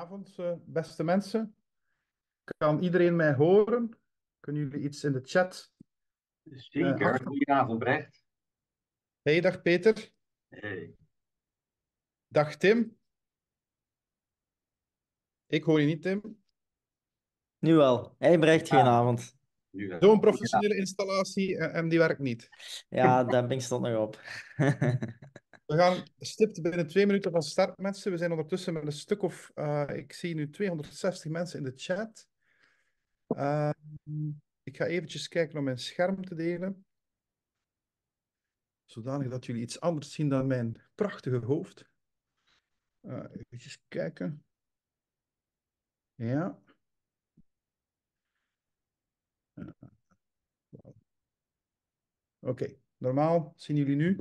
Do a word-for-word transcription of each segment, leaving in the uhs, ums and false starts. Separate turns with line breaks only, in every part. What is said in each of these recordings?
Goedenavond, uh, beste mensen. Kan iedereen mij horen? Kunnen jullie iets in de chat uh,
Zeker.
achter?
Goedenavond, Brecht.
Hey, dag Peter.
Hey.
Dag Tim. Ik hoor je niet, Tim.
Nu wel. Hey Brecht,
Ah,
goedenavond.
nu wel.
Zo'n professionele installatie uh, en die werkt niet.
Ja, demping stond nog op.
We gaan stipt binnen twee minuten van start, mensen. We zijn ondertussen met een stuk of... Uh, ik zie nu tweehonderdzestig mensen in de chat. Uh, ik ga eventjes kijken om mijn scherm te delen. Zodanig dat jullie iets anders zien dan mijn prachtige hoofd. Uh, even kijken. Ja. Uh, Oké, okay. Normaal zien jullie nu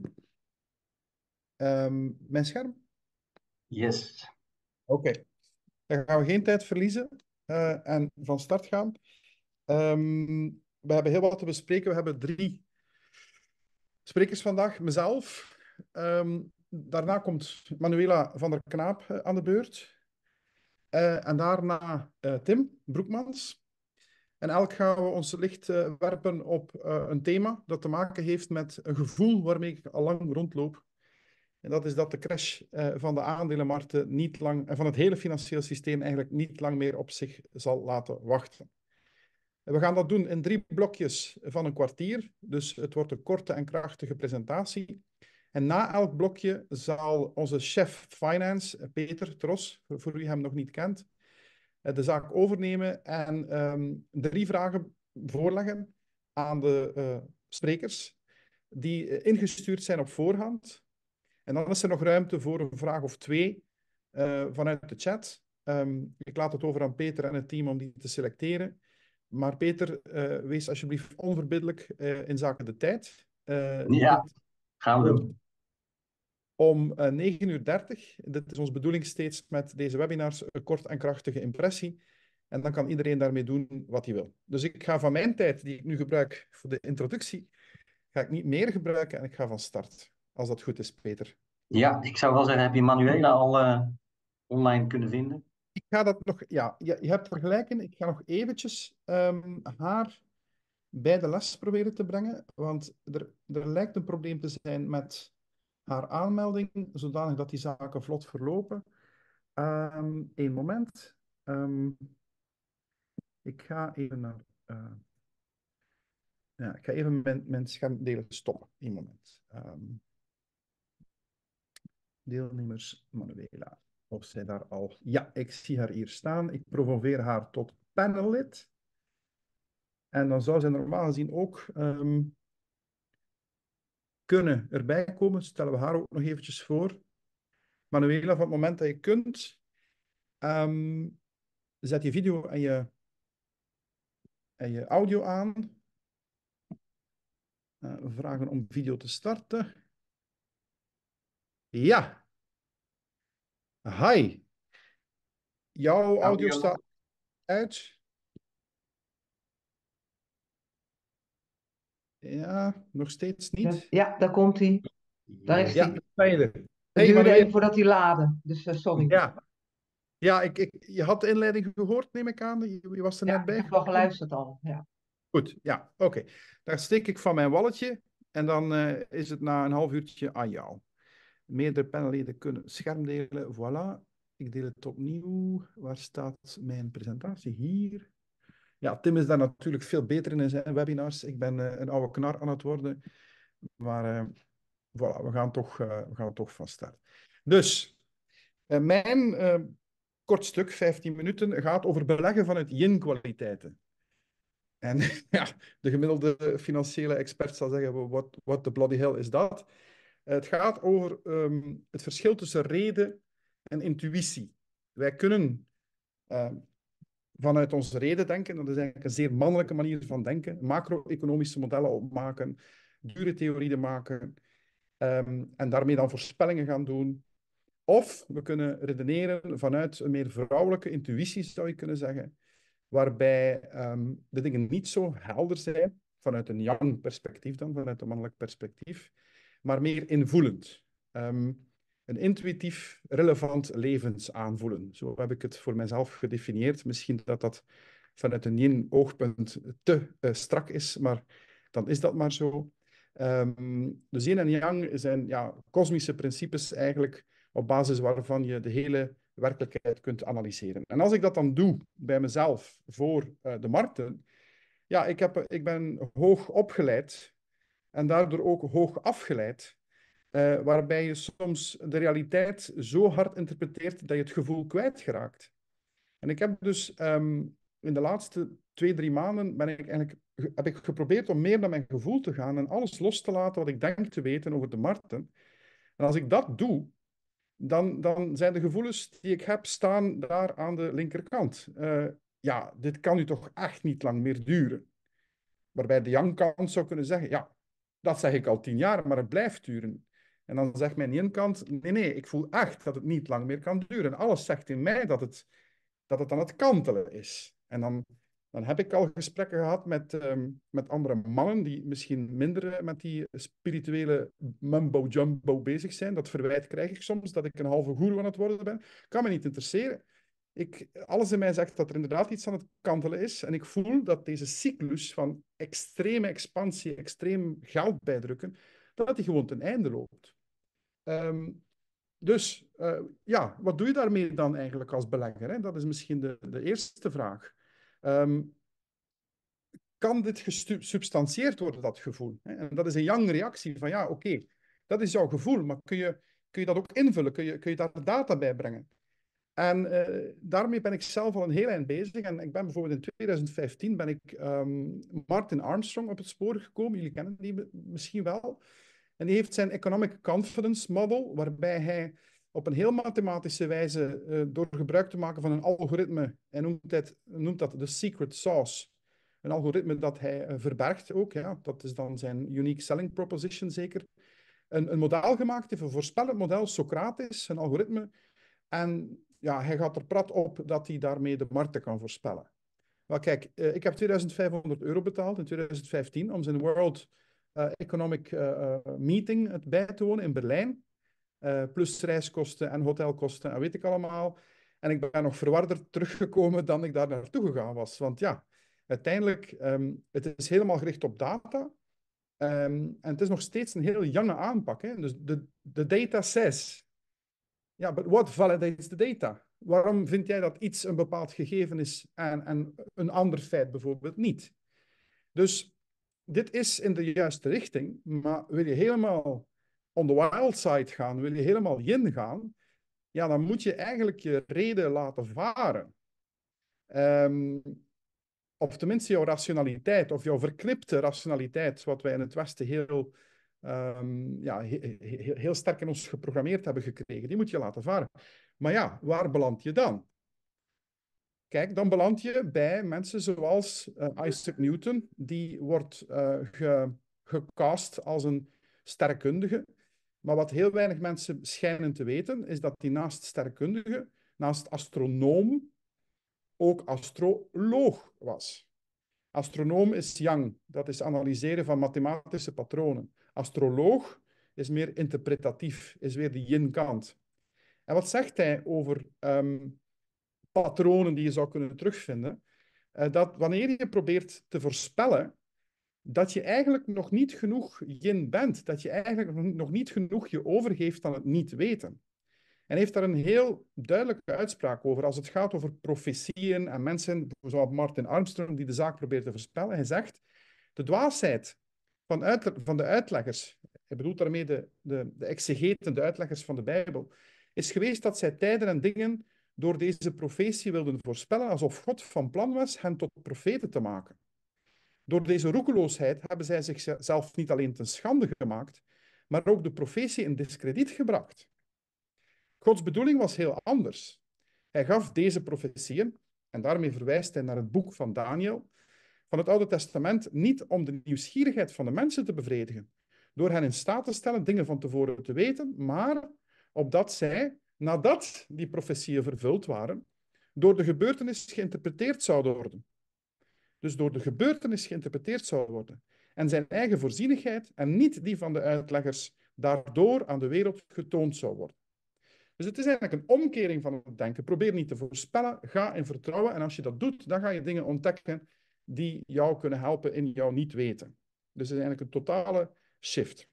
um, mijn scherm?
Yes.
Oké, okay. Dan gaan we geen tijd verliezen uh, en van start gaan. Um, we hebben heel wat te bespreken. We hebben drie sprekers vandaag. Mezelf. Um, daarna komt Manuela van der Knaap uh, aan de beurt. Uh, en daarna uh, Tim Broekmans. En elk gaan we ons licht uh, werpen op uh, een thema dat te maken heeft met een gevoel waarmee ik al lang rondloop. En dat is dat de crash uh, van de aandelenmarkten niet lang, en van het hele financiële systeem eigenlijk niet lang meer op zich zal laten wachten. En we gaan dat doen in drie blokjes van een kwartier. Dus het wordt een korte en krachtige presentatie. En na elk blokje zal onze chef finance, Peter Tros, voor, voor wie hem nog niet kent, de zaak overnemen en um, drie vragen voorleggen aan de uh, sprekers die uh, ingestuurd zijn op voorhand. En dan is er nog ruimte voor een vraag of twee uh, vanuit de chat. Um, ik laat het over aan Peter en het team om die te selecteren. Maar Peter, uh, wees alsjeblieft onverbiddelijk uh, in zaken de tijd. Uh,
Ja,
dit...
gaan we doen.
Om uh, negen uur dertig, dit is onze bedoeling steeds met deze webinars, een kort en krachtige impressie. En dan kan iedereen daarmee doen wat hij wil. Dus ik ga van mijn tijd, die ik nu gebruik voor de introductie, ga ik niet meer gebruiken en ik ga van start. Als dat goed is, Peter.
Ja, ik zou wel zeggen, heb je Manuela al uh, online kunnen vinden?
Ik ga dat nog, ja, je, je hebt er gelijk in. Ik ga nog eventjes um, haar bij de les proberen te brengen, want er, er lijkt een probleem te zijn met haar aanmelding, zodanig dat die zaken vlot verlopen. Um, Eén moment. Um, ik ga even naar... Uh, ja, ik ga even mijn, mijn schermdelen stoppen. Eén moment. Um, deelnemers Manuela. Of zij daar al... Ja, ik zie haar hier staan. Ik promoveer haar tot panellid. En dan zou zij normaal gezien ook um, kunnen erbij komen. Stellen we haar ook nog eventjes voor. Manuela, van het moment dat je kunt, um, zet je video en je, en je audio aan. Uh, we vragen om video te starten. Ja. Hi. Jouw audio, audio staat uit. Ja, nog steeds niet.
Ja, daar komt hij. Daar is
ja,
hij.
Ja,
Het
hey,
duurde
even
voordat hij laadde, dus uh, sorry.
Ja, ja ik, ik, je had de inleiding gehoord, neem ik aan. Je, je was er
ja,
net bij.
Ik heb wel geluisterd al, ja.
Goed, ja, oké. Okay. Daar steek ik van mijn walletje en dan uh, is het na een half uurtje aan jou. Meerdere panelleden kunnen scherm delen. Voilà. Ik deel het opnieuw. Waar staat mijn presentatie? Hier. Ja, Tim is daar natuurlijk veel beter in in zijn webinars. Ik ben uh, een oude knar aan het worden. Maar uh, voilà, we gaan toch, uh, we gaan toch van start. Dus, uh, mijn uh, kort stuk, vijftien minuten, gaat over beleggen vanuit yin-kwaliteiten. En ja, de gemiddelde financiële expert zal zeggen, what, what the bloody hell is dat? Het gaat over um, het verschil tussen reden en intuïtie. Wij kunnen uh, vanuit onze reden denken, dat is eigenlijk een zeer mannelijke manier van denken, macro-economische modellen opmaken, dure theorieën maken um, en daarmee dan voorspellingen gaan doen. Of we kunnen redeneren vanuit een meer vrouwelijke intuïtie, zou je kunnen zeggen, waarbij um, de dingen niet zo helder zijn, vanuit een yang perspectief dan, vanuit een mannelijk perspectief, maar meer invoelend. Um, een intuïtief relevant levensaanvoelen. Zo heb ik het voor mezelf gedefinieerd. Misschien dat dat vanuit een yin-oogpunt te uh, strak is, maar dan is dat maar zo. Um, dus yin en yang zijn ja, kosmische principes eigenlijk op basis waarvan je de hele werkelijkheid kunt analyseren. En als ik dat dan doe bij mezelf voor uh, de markten, ja, ik, heb, ik ben hoog opgeleid en daardoor ook hoog afgeleid, uh, waarbij je soms de realiteit zo hard interpreteert dat je het gevoel kwijtgeraakt. En ik heb dus um, in de laatste twee, drie maanden ben ik eigenlijk, heb ik geprobeerd om meer naar mijn gevoel te gaan en alles los te laten wat ik denk te weten over de markten. En als ik dat doe, dan, dan zijn de gevoelens die ik heb staan daar aan de linkerkant. Uh, ja, dit kan nu toch echt niet lang meer duren. Waarbij de yang-kant zou kunnen zeggen, ja, dat zeg ik al tien jaar, maar het blijft duren. En dan zegt mijn yin-kant, nee, nee, ik voel echt dat het niet lang meer kan duren. Alles zegt in mij dat het, dat het aan het kantelen is. En dan, dan heb ik al gesprekken gehad met, um, met andere mannen die misschien minder met die spirituele mumbo-jumbo bezig zijn. Dat verwijt krijg ik soms, dat ik een halve goeroe aan het worden ben. Kan me niet interesseren. Ik, alles in mij zegt dat er inderdaad iets aan het kantelen is. En ik voel dat deze cyclus van extreme expansie, extreem geld bijdrukken, dat die gewoon ten einde loopt. Um, dus uh, ja, wat doe je daarmee dan eigenlijk als belegger? Hè? Dat is misschien de, de eerste vraag. Um, kan dit gesubstantieerd worden, dat gevoel? Hè? En dat is een yang-reactie van ja, oké, okay, dat is jouw gevoel, maar kun je, kun je dat ook invullen? Kun je, kun je daar data bij brengen? En uh, daarmee ben ik zelf al een heel eind bezig. En ik ben bijvoorbeeld in twintig vijftien ben ik um, Martin Armstrong op het spoor gekomen. Jullie kennen die misschien wel. En die heeft zijn Economic Confidence Model, waarbij hij op een heel mathematische wijze, uh, door gebruik te maken van een algoritme, hij noemt, het, noemt dat de secret sauce, een algoritme dat hij uh, verbergt ook, ja, dat is dan zijn unique selling proposition zeker, een, een model gemaakt heeft, een voorspellend model, Socrates, een algoritme, en ja, hij gaat er prat op dat hij daarmee de markten kan voorspellen. Wel kijk, uh, ik heb tweeduizend vijfhonderd euro betaald in twintig vijftien om zijn World uh, Economic uh, uh, Meeting het bij te wonen in Berlijn. Uh, plus reiskosten en hotelkosten en weet ik allemaal. En ik ben nog verwarder teruggekomen dan ik daar naartoe gegaan was. Want ja, uiteindelijk, um, het is helemaal gericht op data. Um, en het is nog steeds een heel jonge aanpak. Hè? Dus de, de data says. Ja, but what validates the data? Waarom vind jij dat iets een bepaald gegeven is en, en een ander feit bijvoorbeeld niet? Dus dit is in de juiste richting, maar wil je helemaal on the wild side gaan, wil je helemaal yin gaan, ja, dan moet je eigenlijk je reden laten varen. Um, of tenminste jouw rationaliteit, of jouw verknipte rationaliteit, wat wij in het Westen heel, um, ja, he, he, heel sterk in ons geprogrammeerd hebben gekregen, die moet je laten varen. Maar ja, waar beland je dan? Kijk, dan beland je bij mensen zoals uh, Isaac Newton, die wordt uh, ge, gecast als een sterrenkundige. Maar wat heel weinig mensen schijnen te weten, is dat hij naast sterrenkundige, naast astronoom, ook astroloog was. Astronoom is yang, dat is analyseren van mathematische patronen. Astroloog is meer interpretatief, is weer de yin-kant. En wat zegt hij over um, patronen die je zou kunnen terugvinden? Uh, dat wanneer je probeert te voorspellen, dat je eigenlijk nog niet genoeg yin bent, dat je eigenlijk nog niet genoeg je overgeeft aan het niet weten. En heeft daar een heel duidelijke uitspraak over als het gaat over profetieën en mensen, zoals Martin Armstrong, die de zaak probeert te voorspellen. Hij zegt, de dwaasheid van, uit, van de uitleggers, hij bedoelt daarmee de, de, de exegeten, de uitleggers van de Bijbel, is geweest dat zij tijden en dingen door deze profetie wilden voorspellen, alsof God van plan was hen tot profeten te maken. Door deze roekeloosheid hebben zij zichzelf niet alleen ten schande gemaakt, maar ook de profetie in diskrediet gebracht. Gods bedoeling was heel anders. Hij gaf deze profetieën, en daarmee verwijst hij naar het boek van Daniel, van het Oude Testament, niet om de nieuwsgierigheid van de mensen te bevredigen, door hen in staat te stellen dingen van tevoren te weten, maar opdat zij, nadat die profetieën vervuld waren, door de gebeurtenis geïnterpreteerd zouden worden. Dus door de gebeurtenis geïnterpreteerd zou worden. En zijn eigen voorzienigheid en niet die van de uitleggers daardoor aan de wereld getoond zou worden. Dus het is eigenlijk een omkering van het denken. Probeer niet te voorspellen, ga in vertrouwen. En als je dat doet, dan ga je dingen ontdekken die jou kunnen helpen in jouw niet weten. Dus het is eigenlijk een totale shift.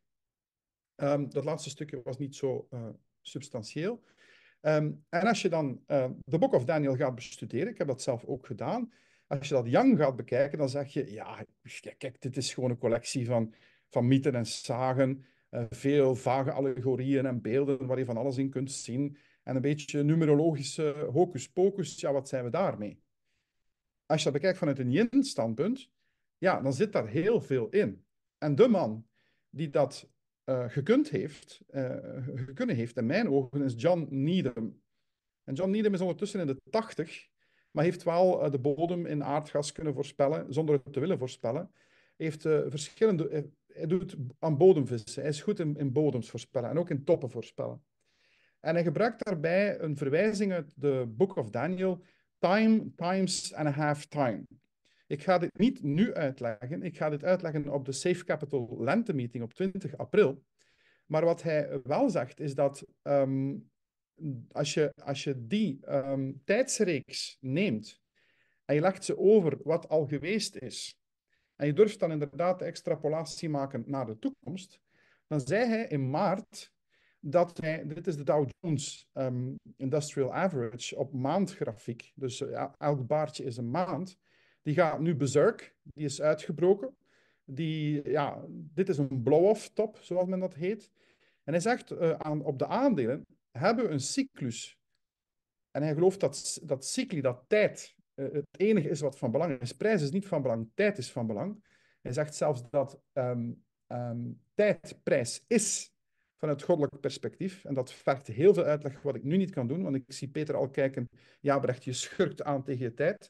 Um, dat laatste stukje was niet zo uh, substantieel. Um, en als je dan uh, The Book of Daniel gaat bestuderen, ik heb dat zelf ook gedaan, als je dat Young gaat bekijken, dan zeg je, ja, kijk, dit is gewoon een collectie van, van mythen en sagen, uh, veel vage allegorieën en beelden waar je van alles in kunt zien, en een beetje numerologische hocus pocus, ja, wat zijn we daarmee? Als je dat bekijkt vanuit een yin-standpunt, ja, dan zit daar heel veel in. En de man die dat uh, gekund heeft, uh, gekunnen heeft, in mijn ogen, is John Needham. En John Needham is ondertussen in de tachtig, maar heeft wel uh, de bodem in aardgas kunnen voorspellen, zonder het te willen voorspellen. Heeft uh, verschillende... Uh, hij doet aan bodemvissen. Hij is goed in, in bodems voorspellen en ook in toppen voorspellen. En hij gebruikt daarbij een verwijzing uit de Book of Daniel, time, times and a half time. Ik ga dit niet nu uitleggen. Ik ga dit uitleggen op de Safe Capital Lente-meeting op twintig april. Maar wat hij wel zegt, is dat um, als, je, als je die um, tijdsreeks neemt en je legt ze over wat al geweest is, en je durft dan inderdaad de extrapolatie maken naar de toekomst, dan zei hij in maart dat hij, dit is de Dow Jones um, Industrial Average op maandgrafiek, dus ja, elk baardje is een maand, die gaat nu berserk, die is uitgebroken. Die, ja, dit is een blow-off top, zoals men dat heet. En hij zegt, uh, aan, op de aandelen hebben we een cyclus. En hij gelooft dat, dat cycli, dat tijd, uh, het enige is wat van belang is. Prijs is niet van belang, tijd is van belang. Hij zegt zelfs dat um, um, tijd prijs is vanuit goddelijk perspectief. En dat vergt heel veel uitleg wat ik nu niet kan doen, want ik zie Peter al kijken, ja, Brecht, je schurkt aan tegen je tijd.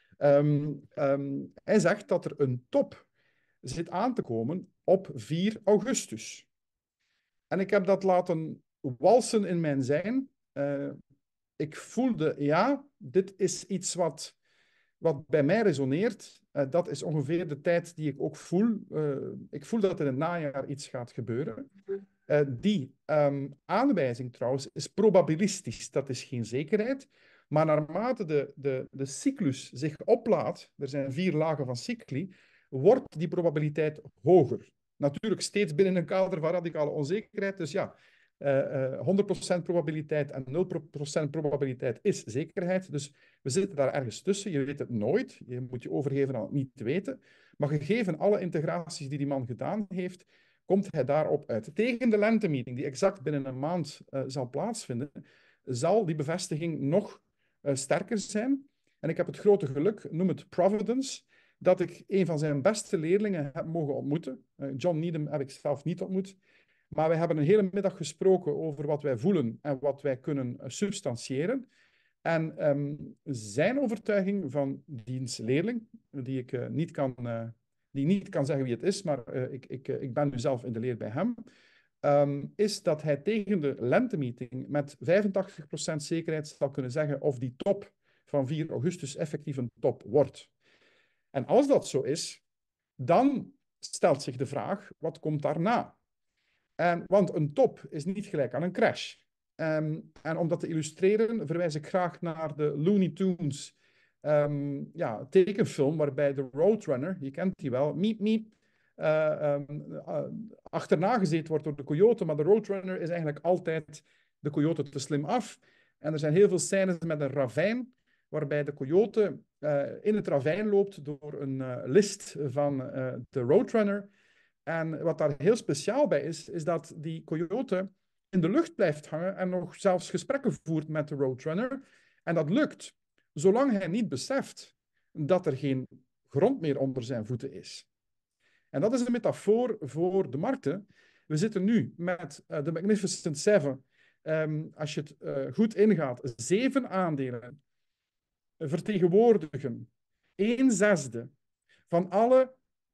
Um, um, hij zegt dat er een top zit aan te komen op vier augustus. En ik heb dat laten walsen in mijn zijn. Uh, ik voelde, ja, dit is iets wat, wat bij mij resoneert. Uh, dat is ongeveer de tijd die ik ook voel. Uh, ik voel dat in het najaar iets gaat gebeuren. Uh, die um, aanwijzing trouwens is probabilistisch. Dat is geen zekerheid. Maar naarmate de, de, de cyclus zich oplaadt, er zijn vier lagen van cycli, wordt die probabiliteit hoger. Natuurlijk steeds binnen een kader van radicale onzekerheid. Dus ja, uh, uh, honderd procent probabiliteit en nul procent probabiliteit is zekerheid. Dus we zitten daar ergens tussen. Je weet het nooit. Je moet je overgeven aan het niet te weten. Maar gegeven alle integraties die die man gedaan heeft, komt hij daarop uit. Tegen de lentemeeting, die exact binnen een maand uh, zal plaatsvinden, zal die bevestiging nog uh, sterker zijn. En ik heb het grote geluk, noem het Providence, dat ik een van zijn beste leerlingen heb mogen ontmoeten. Uh, John Needham heb ik zelf niet ontmoet. Maar we hebben een hele middag gesproken over wat wij voelen en wat wij kunnen uh, substantiëren. En um, zijn overtuiging van diens leerling, die ik uh, niet kan... Uh, die niet kan zeggen wie het is, maar uh, ik, ik, uh, ik ben nu zelf in de leer bij hem, um, is dat hij tegen de lentemeeting met vijfentachtig procent zekerheid zal kunnen zeggen of die top van vier augustus effectief een top wordt. En als dat zo is, dan stelt zich de vraag, wat komt daarna? En, want een top is niet gelijk aan een crash. Um, en om dat te illustreren, verwijs ik graag naar de Looney Tunes Um, ja, tekenfilm waarbij de Roadrunner, je kent die wel, miep miep, uh, um, uh, achterna gezeten wordt door de coyote, maar de Roadrunner is eigenlijk altijd de coyote te slim af. En er zijn heel veel scènes met een ravijn, waarbij de coyote uh, in het ravijn loopt door een uh, list van uh, de Roadrunner. En wat daar heel speciaal bij is, is dat die coyote in de lucht blijft hangen en nog zelfs gesprekken voert met de Roadrunner. En dat lukt zolang hij niet beseft dat er geen grond meer onder zijn voeten is. En dat is een metafoor voor de markten. We zitten nu met uh, de Magnificent Seven. Um, als je het uh, goed ingaat, zeven aandelen vertegenwoordigen een zesde van alle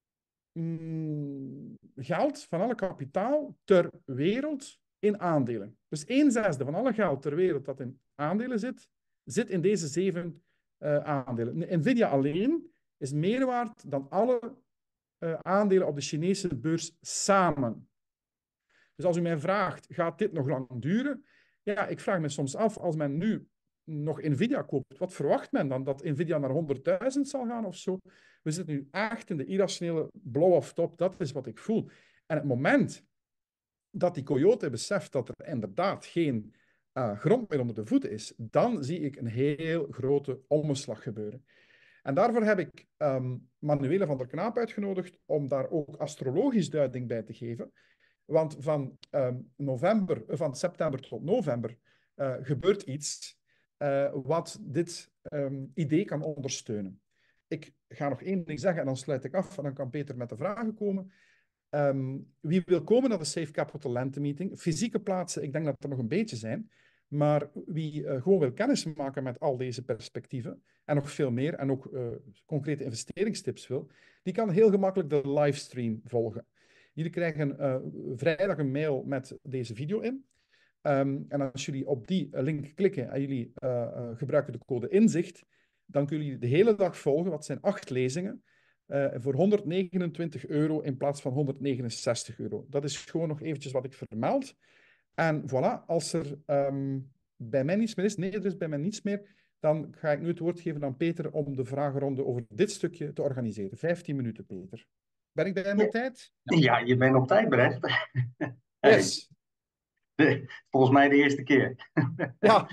mm, geld, van alle kapitaal ter wereld in aandelen. Dus een zesde van alle geld ter wereld dat in aandelen zit, zit in deze zeven uh, aandelen. Nvidia alleen is meer waard dan alle uh, aandelen op de Chinese beurs samen. Dus als u mij vraagt, gaat dit nog lang duren? Ja, ik vraag me soms af, als men nu nog Nvidia koopt, wat verwacht men dan? Dat Nvidia naar honderdduizend zal gaan of zo? We zitten nu echt in de irrationele blow off top. Dat is wat ik voel. En het moment dat die Coyote beseft dat er inderdaad geen uh, grond meer onder de voeten is, dan zie ik een heel grote omslag gebeuren. En daarvoor heb ik um, Manuela van der Knaap uitgenodigd om daar ook astrologisch duiding bij te geven. Want van, um, november, van september tot november uh, gebeurt iets uh, wat dit um, idee kan ondersteunen. Ik ga nog één ding zeggen en dan sluit ik af en dan kan Peter met de vragen komen. Um, wie wil komen naar de Safe Capital Lente Meeting? Fysieke plaatsen, ik denk dat er nog een beetje zijn. Maar wie uh, gewoon wil kennis maken met al deze perspectieven en nog veel meer en ook uh, concrete investeringstips wil, die kan heel gemakkelijk de livestream volgen. Jullie krijgen uh, vrijdag een mail met deze video in. Um, en als jullie op die link klikken en jullie uh, uh, gebruiken de code inzicht, dan kunnen jullie de hele dag volgen. Dat zijn acht lezingen. Uh, voor honderdnegenentwintig euro in plaats van honderdnegenenzestig euro. Dat is gewoon nog eventjes wat ik vermeld. En voilà, als er um, bij mij niets meer is, nee, er is bij mij niets meer, dan ga ik nu het woord geven aan Peter om de vragenronde over dit stukje te organiseren. vijftien minuten, Peter. Ben ik bij mijn tijd?
Ja. ja, je bent op tijd, Brecht.
Yes.
Hey, volgens mij de eerste keer.
Ja.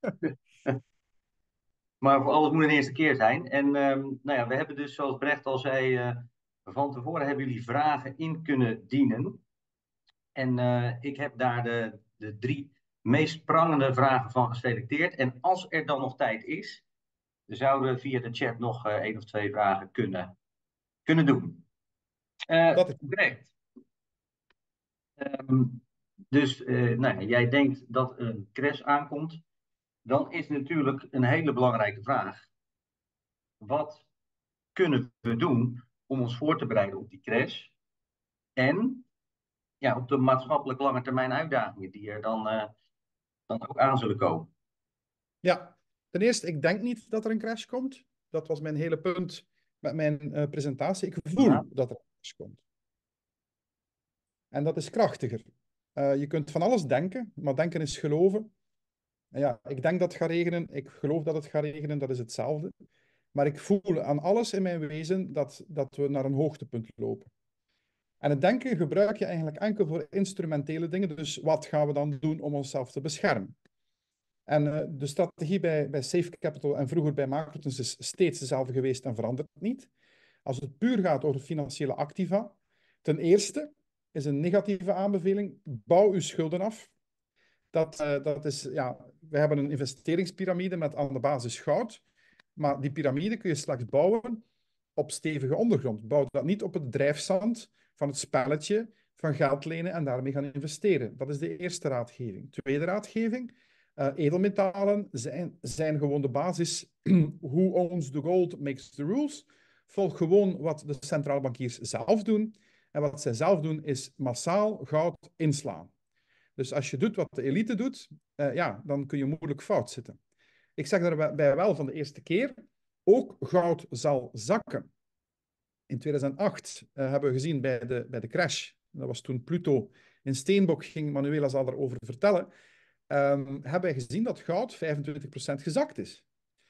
Maar voor alles moet een eerste keer zijn. En um, nou ja, we hebben dus, zoals Brecht al zei, uh, van tevoren hebben jullie vragen in kunnen dienen. En uh, ik heb daar de, de drie meest prangende vragen van geselecteerd. En als er dan nog tijd is, zouden we via de chat nog uh, één of twee vragen kunnen, kunnen doen. Uh,
Dat is...
Brecht. Um, dus uh, nou, jij denkt dat een crash aankomt. Dan is natuurlijk een hele belangrijke vraag. Wat kunnen we doen om ons voor te bereiden op die crash? En ja, op de maatschappelijk lange termijn uitdagingen die er dan, uh, dan ook aan zullen komen.
Ja, ten eerste, ik denk niet dat er een crash komt. Dat was mijn hele punt met mijn uh, presentatie. Ik voel ja. dat er een crash komt. En dat is krachtiger. Uh, je kunt van alles denken, maar denken is geloven. En ja, ik denk dat het gaat regenen. Ik geloof dat het gaat regenen. Dat is hetzelfde. Maar ik voel aan alles in mijn wezen dat, dat we naar een hoogtepunt lopen. En het denken gebruik je eigenlijk enkel voor instrumentele dingen. Dus wat gaan we dan doen om onszelf te beschermen? En uh, de strategie bij, bij Safe Capital en vroeger bij Macrotens is steeds dezelfde geweest en verandert niet. Als het puur gaat over financiële activa, ten eerste is een negatieve aanbeveling, bouw uw schulden af. Dat, uh, dat is, ja, we hebben een investeringspyramide met aan de basis goud, maar die piramide kun je straks bouwen op stevige ondergrond. Bouw dat niet op het drijfzand van het spelletje van geld lenen en daarmee gaan investeren. Dat is de eerste raadgeving. Tweede raadgeving, uh, edelmetalen zijn, zijn gewoon de basis. Who owns the gold makes the rules. Volg gewoon wat de centrale bankiers zelf doen. En wat zij zelf doen is massaal goud inslaan. Dus als je doet wat de elite doet, uh, ja, dan kun je moeilijk fout zitten. Ik zeg daarbij wel van de eerste keer, ook goud zal zakken. In tweeduizend acht uh, hebben we gezien bij de, bij de crash, dat was toen Pluto in steenbok ging, Manuela zal daarover vertellen, um, hebben wij gezien dat goud vijfentwintig procent gezakt is.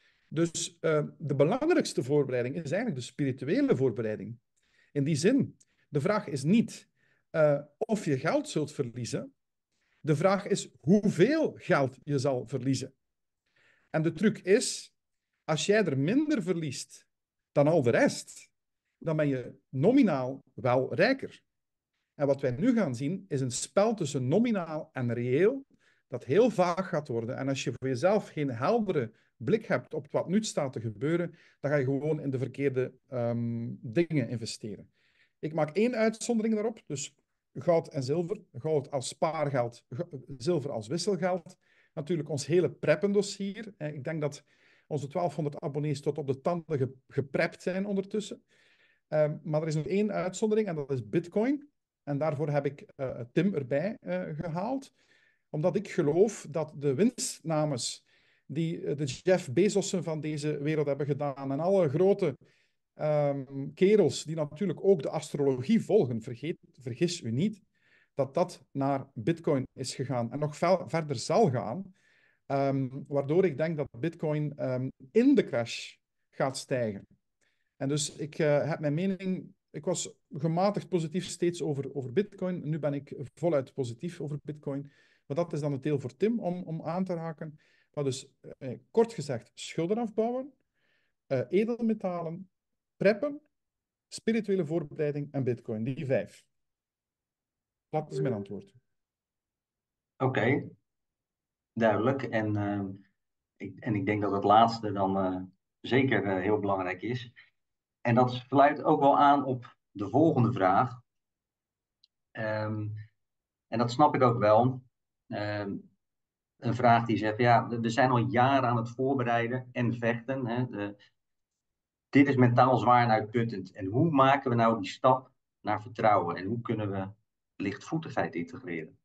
Dus uh, de belangrijkste voorbereiding is eigenlijk de spirituele voorbereiding. In die zin, de vraag is niet uh, of je geld zult verliezen, de vraag is hoeveel geld je zal verliezen. En de truc is, als jij er minder verliest dan al de rest, dan ben je nominaal wel rijker. En wat wij nu gaan zien, is een spel tussen nominaal en reëel, dat heel vaag gaat worden. En als je voor jezelf geen heldere blik hebt op wat nu staat te gebeuren, dan ga je gewoon in de verkeerde um, dingen investeren. Ik maak één uitzondering daarop, dus goud en zilver. Goud als spaargeld, zilver als wisselgeld. Natuurlijk ons hele preppendossier. Ik denk dat onze twaalfhonderd abonnees tot op de tanden ge geprept zijn ondertussen. Um, maar er is nog één uitzondering en dat is Bitcoin. En daarvoor heb ik uh, Tim erbij uh, gehaald. Omdat ik geloof dat de winstnames die uh, de Jeff Bezossen van deze wereld hebben gedaan en alle grote um, kerels die natuurlijk ook de astrologie volgen, vergeet, vergis u niet, dat dat naar Bitcoin is gegaan en nog veel verder zal gaan, um, waardoor ik denk dat Bitcoin um, in de crash gaat stijgen. En dus ik uh, heb mijn mening, ik was gematigd positief steeds over, over Bitcoin, nu ben ik voluit positief over Bitcoin. Maar dat is dan het deel voor Tim om, om aan te raken. Maar dus, uh, kort gezegd, schulden afbouwen, uh, edelmetalen, preppen, spirituele voorbereiding en Bitcoin. Die vijf. Dat is mijn antwoord.
Oké, okay. Duidelijk. En, uh, ik, en ik denk dat het laatste dan uh, zeker uh, heel belangrijk is. En dat sluit ook wel aan op de volgende vraag. Um, en dat snap ik ook wel. Um, een vraag die zegt, ja, we zijn al jaren aan het voorbereiden en vechten. Hè. De, dit is mentaal zwaar en uitputtend. En hoe maken we nou die stap naar vertrouwen? En hoe kunnen we lichtvoetigheid integreren?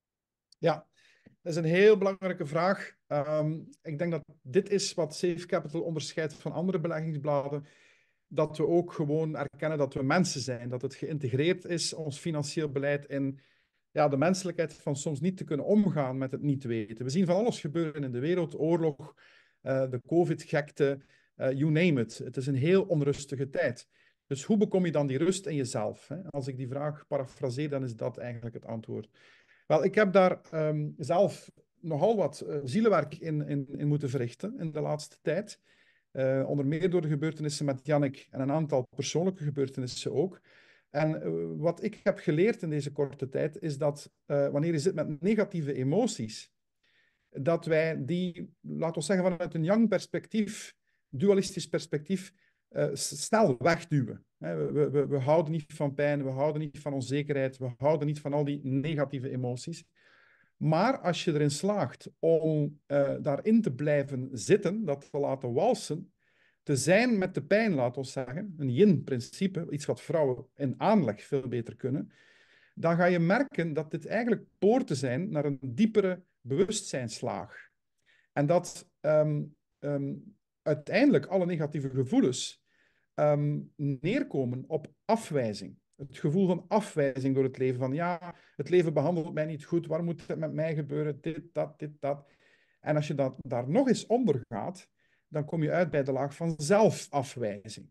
Ja, dat is een heel belangrijke vraag. Um, ik denk dat dit is wat Safe Capital onderscheidt van andere beleggingsbladen. Dat we ook gewoon erkennen dat we mensen zijn. Dat het geïntegreerd is, ons financieel beleid, in ja, de menselijkheid van soms niet te kunnen omgaan met het niet weten. We zien van alles gebeuren in de wereld. Oorlog, uh, de COVID-gekte, uh, you name it. Het is een heel onrustige tijd. Dus hoe bekom je dan die rust in jezelf? Hè? Als ik die vraag parafraseer, dan is dat eigenlijk het antwoord. Wel, ik heb daar um, zelf nogal wat uh, zielenwerk in, in, in moeten verrichten in de laatste tijd. Uh, onder meer door de gebeurtenissen met Jannik en een aantal persoonlijke gebeurtenissen ook. En uh, wat ik heb geleerd in deze korte tijd is dat uh, wanneer je zit met negatieve emoties, dat wij die, laten we zeggen vanuit een Yang perspectief, dualistisch perspectief, uh, snel wegduwen. We, we, we houden niet van pijn, we houden niet van onzekerheid, we houden niet van al die negatieve emoties. Maar als je erin slaagt om uh, daarin te blijven zitten, dat te laten walsen, te zijn met de pijn, laten we zeggen, een yin-principe, iets wat vrouwen in aanleg veel beter kunnen, dan ga je merken dat dit eigenlijk poorten zijn naar een diepere bewustzijnslaag. En dat um, um, uiteindelijk alle negatieve gevoelens um, neerkomen op afwijzing. Het gevoel van afwijzing door het leven. Van ja, het leven behandelt mij niet goed. Waarom moet het met mij gebeuren? Dit, dat, dit, dat. En als je dat, daar nog eens onder gaat, dan kom je uit bij de laag van zelfafwijzing.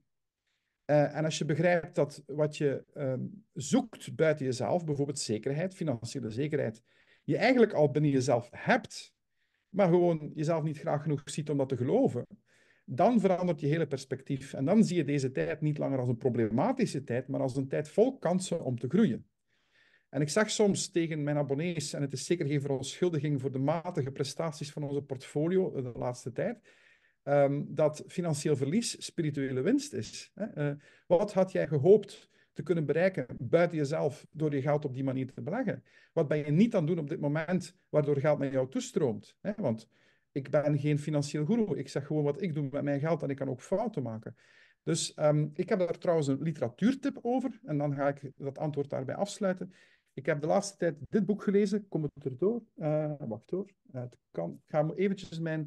Uh, en als je begrijpt dat wat je um, zoekt buiten jezelf, bijvoorbeeld zekerheid, financiële zekerheid, je eigenlijk al binnen jezelf hebt, maar gewoon jezelf niet graag genoeg ziet om dat te geloven, dan verandert je hele perspectief. En dan zie je deze tijd niet langer als een problematische tijd, maar als een tijd vol kansen om te groeien. En ik zeg soms tegen mijn abonnees, en het is zeker geen verontschuldiging voor de matige prestaties van onze portfolio de laatste tijd, um, dat financieel verlies spirituele winst is. Hè? Uh, wat had jij gehoopt te kunnen bereiken buiten jezelf door je geld op die manier te beleggen? Wat ben je niet aan het doen op dit moment waardoor geld naar jou toestroomt? Hè? Want ik ben geen financieel goeroe. Ik zeg gewoon wat ik doe met mijn geld en ik kan ook fouten maken. Dus um, ik heb daar trouwens een literatuurtip over en dan ga ik dat antwoord daarbij afsluiten. Ik heb de laatste tijd dit boek gelezen. Kom het erdoor? Uh, wacht hoor. Uh, het kan. Ik ga eventjes mijn...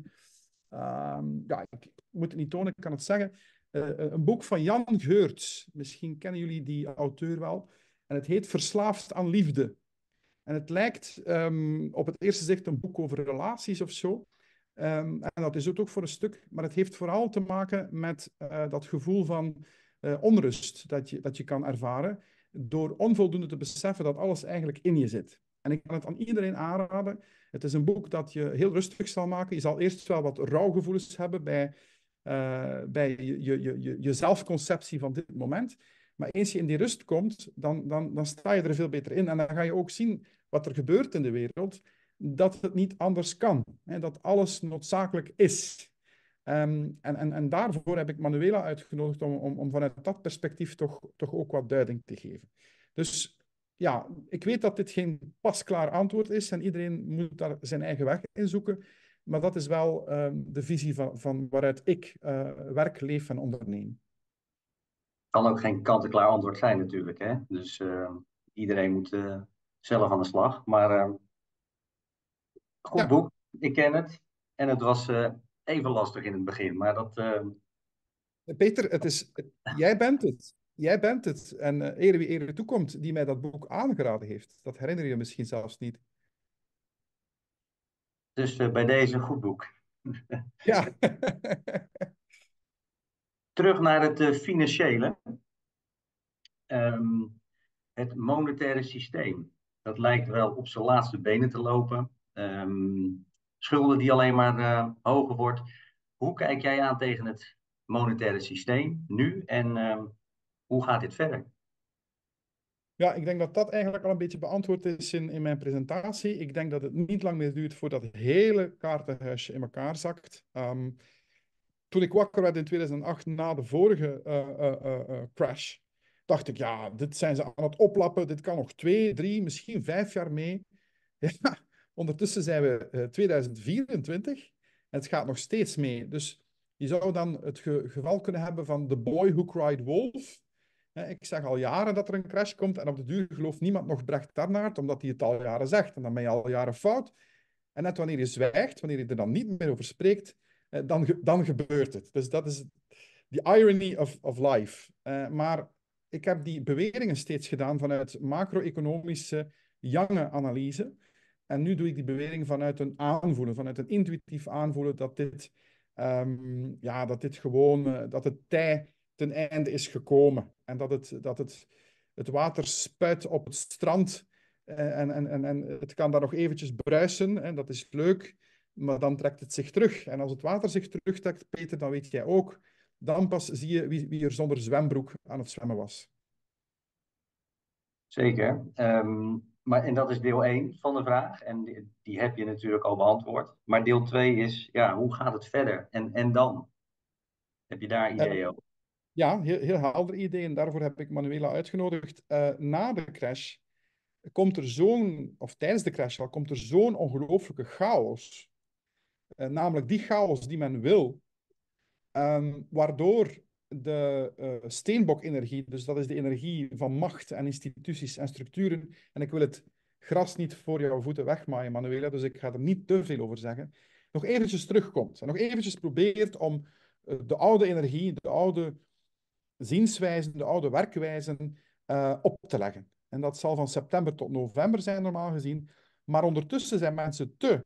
Um, ja, ik moet het niet tonen, ik kan het zeggen. Uh, een boek van Jan Geurts. Misschien kennen jullie die auteur wel. En het heet Verslaafd aan liefde. En het lijkt um, op het eerste zicht een boek over relaties of zo. Um, en dat is het ook voor een stuk. Maar het heeft vooral te maken met uh, dat gevoel van uh, onrust dat je, dat je kan ervaren door onvoldoende te beseffen dat alles eigenlijk in je zit. En ik kan het aan iedereen aanraden. Het is een boek dat je heel rustig zal maken. Je zal eerst wel wat rouwgevoelens hebben bij, uh, bij je, je, je, je zelfconceptie van dit moment. Maar eens je in die rust komt, dan, dan, dan sta je er veel beter in. En dan ga je ook zien wat er gebeurt in de wereld, dat het niet anders kan. Hè, dat alles noodzakelijk is. Um, en, en, en daarvoor heb ik Manuela uitgenodigd om, om, om vanuit dat perspectief toch, toch ook wat duiding te geven. Dus ja, ik weet dat dit geen pasklaar antwoord is en iedereen moet daar zijn eigen weg in zoeken. Maar dat is wel um, de visie van, van waaruit ik uh, werk, leef en onderneem.
Kan ook geen kant-en-klaar antwoord zijn natuurlijk. Hè? Dus uh, iedereen moet uh, zelf aan de slag. Maar uh, goed ja. boek, ik ken het. En het was uh, even lastig in het begin. Maar dat... Uh...
Peter, het is, het, jij bent het. jij bent het, en uh, ere wie ere toekomt, die mij dat boek aangeraden heeft. Dat herinner je misschien zelfs niet.
Dus uh, bij deze een goed boek.
Ja.
Terug naar het uh, financiële. Um, het monetaire systeem. Dat lijkt wel op zijn laatste benen te lopen. Um, schulden die alleen maar uh, hoger wordt. Hoe kijk jij aan tegen het monetaire systeem nu en um, hoe gaat dit verder?
Ja, ik denk dat dat eigenlijk al een beetje beantwoord is in, in mijn presentatie. Ik denk dat het niet lang meer duurt voordat het hele kaartenhuisje in elkaar zakt. Um, toen ik wakker werd in tweeduizend acht na de vorige uh, uh, uh, crash, dacht ik, ja, dit zijn ze aan het oplappen. Dit kan nog twee, drie, misschien vijf jaar mee. Ja, ondertussen zijn we uh, tweeduizend vierentwintig en het gaat nog steeds mee. Dus je zou dan het ge geval kunnen hebben van The Boy Who Cried Wolf. Ik zeg al jaren dat er een crash komt en op de duur gelooft niemand nog Brecht Darnaert, omdat hij het al jaren zegt. En dan ben je al jaren fout. En net wanneer je zwijgt, wanneer je er dan niet meer over spreekt, dan, ge dan gebeurt het. Dus dat is the irony of, of life. Uh, maar ik heb die beweringen steeds gedaan vanuit macro-economische, jonge analyse. En nu doe ik die bewering vanuit een aanvoelen, vanuit een intuïtief aanvoelen dat dit, um, ja, dat dit gewoon, uh, dat het tij ten einde is gekomen. En dat het, dat het, het water spuit op het strand. En, en, en, en het kan daar nog eventjes bruisen. En dat is leuk. Maar dan trekt het zich terug. En als het water zich terugtrekt, Peter, dan weet jij ook. Dan pas zie je wie, wie er zonder zwembroek aan het zwemmen was.
Zeker. Um, maar, en dat is deel één van de vraag. En die, die heb je natuurlijk al beantwoord. Maar deel twee is, ja, hoe gaat het verder? En, en dan? Heb je daar ideeën uh, over?
Ja, heel, heel helder ideeën. Daarvoor heb ik Manuela uitgenodigd. Uh, na de crash komt er zo'n, of tijdens de crash al, komt er zo'n ongelooflijke chaos. Uh, namelijk die chaos die men wil. Um, waardoor de uh, steenbok-energie, dus dat is de energie van macht en instituties en structuren, en ik wil het gras niet voor jouw voeten wegmaaien, Manuela, dus ik ga er niet te veel over zeggen, nog eventjes terugkomt. En nog eventjes probeert om uh, de oude energie, de oude zienswijzen, de oude werkwijzen uh, op te leggen. En dat zal van september tot november zijn, normaal gezien. Maar ondertussen zijn mensen te,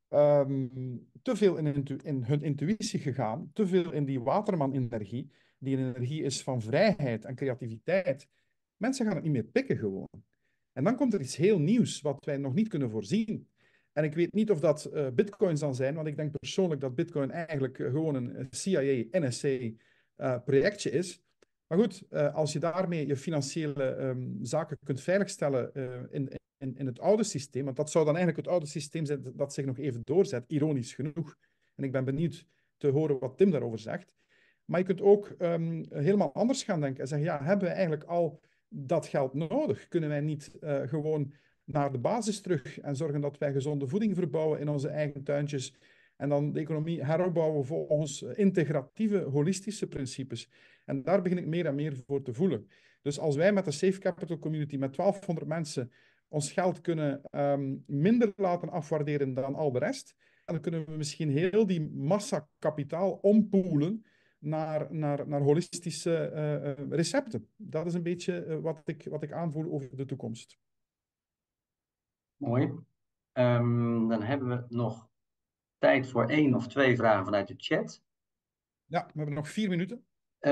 um, te veel in, intu in hun intuïtie gegaan, te veel in die Waterman-energie, die een energie is van vrijheid en creativiteit. Mensen gaan het niet meer pikken gewoon. En dan komt er iets heel nieuws, wat wij nog niet kunnen voorzien. En ik weet niet of dat uh, bitcoin zal zijn, want ik denk persoonlijk dat bitcoin eigenlijk uh, gewoon een C I A N S A projectje uh, is. Maar goed, uh, als je daarmee je financiële um, zaken kunt veiligstellen uh, in, in, in het oude systeem, want dat zou dan eigenlijk het oude systeem zijn dat zich nog even doorzet, ironisch genoeg. En ik ben benieuwd te horen wat Tim daarover zegt. Maar je kunt ook um, helemaal anders gaan denken en zeggen, ja, hebben we eigenlijk al dat geld nodig? Kunnen wij niet uh, gewoon naar de basis terug en zorgen dat wij gezonde voeding verbouwen in onze eigen tuintjes en dan de economie heropbouwen volgens integratieve, holistische principes? En daar begin ik meer en meer voor te voelen. Dus als wij met de Safe Capital Community met twaalfhonderd mensen ons geld kunnen um, minder laten afwaarderen dan al de rest, dan kunnen we misschien heel die massa kapitaal ompoelen naar, naar, naar holistische uh, recepten. Dat is een beetje uh, wat, ik, wat ik aanvoel over de toekomst.
Mooi. Um, dan hebben we nog tijd voor één of twee vragen vanuit de chat.
Ja, we hebben nog vier minuten.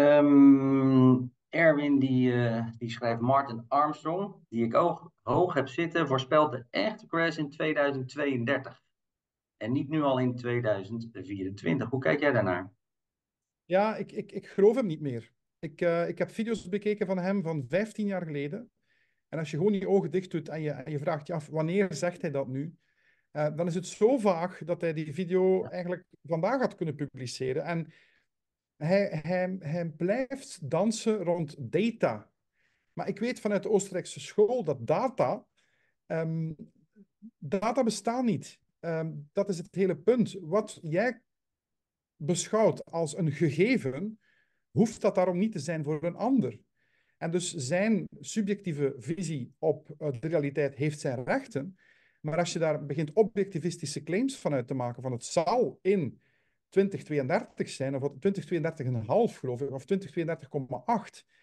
Um, Erwin die, uh, die schrijft Martin Armstrong, die ik ook hoog heb zitten, voorspelt de echte crash in tweeduizend tweeëndertig. En niet nu al in tweeduizend vierentwintig. Hoe kijk jij daarnaar?
Ja, ik, ik, ik geloof hem niet meer. Ik, uh, ik heb video's bekeken van hem van vijftien jaar geleden. En als je gewoon je ogen dicht doet en je, en je vraagt je af, wanneer zegt hij dat nu? Uh, dan is het zo vaag dat hij die video eigenlijk vandaag had kunnen publiceren. En hij, hij, hij blijft dansen rond data. Maar ik weet vanuit de Oostenrijkse school dat data... Um, data bestaat niet. Um, dat is het hele punt. Wat jij beschouwt als een gegeven, hoeft dat daarom niet te zijn voor een ander. En dus zijn subjectieve visie op de realiteit heeft zijn rechten. Maar als je daar begint objectivistische claims vanuit te maken, van het zal in twintig tweeëndertig zijn, of twintig tweeëndertig komma vijf geloof ik, of twintig tweeëndertig komma acht,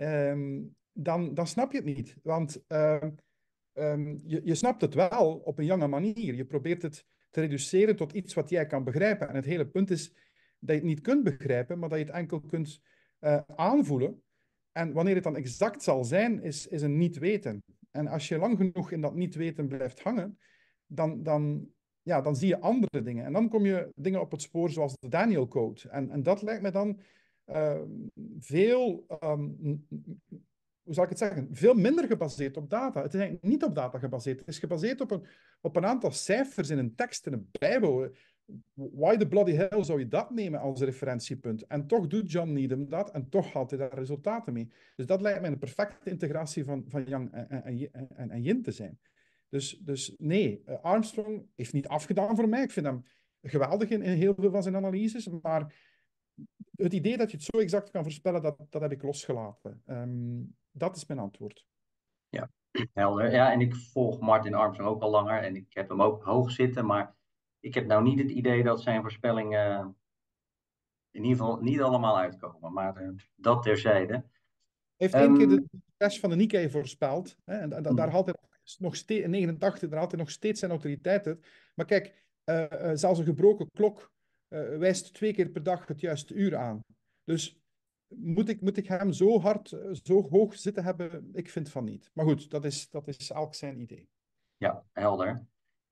ehm, dan, dan snap je het niet. Want ehm, ehm, je, je snapt het wel op een jonge manier. Je probeert het te reduceren tot iets wat jij kan begrijpen. En het hele punt is dat je het niet kunt begrijpen, maar dat je het enkel kunt eh, aanvoelen. En wanneer het dan exact zal zijn, is, is een niet weten. En als je lang genoeg in dat niet weten blijft hangen, dan, dan, ja, dan zie je andere dingen. En dan kom je dingen op het spoor zoals de Daniel Code. En, en dat lijkt me dan uh, veel, um, hoe zal ik het zeggen, veel minder gebaseerd op data. Het is eigenlijk niet op data gebaseerd. Het is gebaseerd op een, op een aantal cijfers in een tekst, in een Bijbel. Why the bloody hell zou je dat nemen als referentiepunt? En toch doet John Needham dat en toch haalt hij daar resultaten mee. Dus dat lijkt mij een perfecte integratie van, van Yang en, en, en, en Yin te zijn. Dus, dus nee, Armstrong heeft niet afgedaan voor mij. Ik vind hem geweldig in, in heel veel van zijn analyses, maar het idee dat je het zo exact kan voorspellen, dat, dat heb ik losgelaten. Um, dat is mijn antwoord.
Ja, helder. Ja, en ik volg Martin Armstrong ook al langer en ik heb hem ook hoog zitten, maar ik heb nou niet het idee dat zijn voorspellingen in ieder geval niet allemaal uitkomen, maar uh, dat terzijde.
Hij heeft
um,
één keer de crash van de Nikkei voorspeld. Hè, en da, da, daar haalt hij nog steeds, in negenentachtig, daar haalt hij nog steeds zijn autoriteit uit. Maar kijk, uh, uh, zelfs een gebroken klok uh, wijst twee keer per dag het juiste uur aan. Dus moet ik, moet ik hem zo hard, uh, zo hoog zitten hebben? Ik vind van niet. Maar goed, dat is, dat is elk zijn idee.
Ja, helder.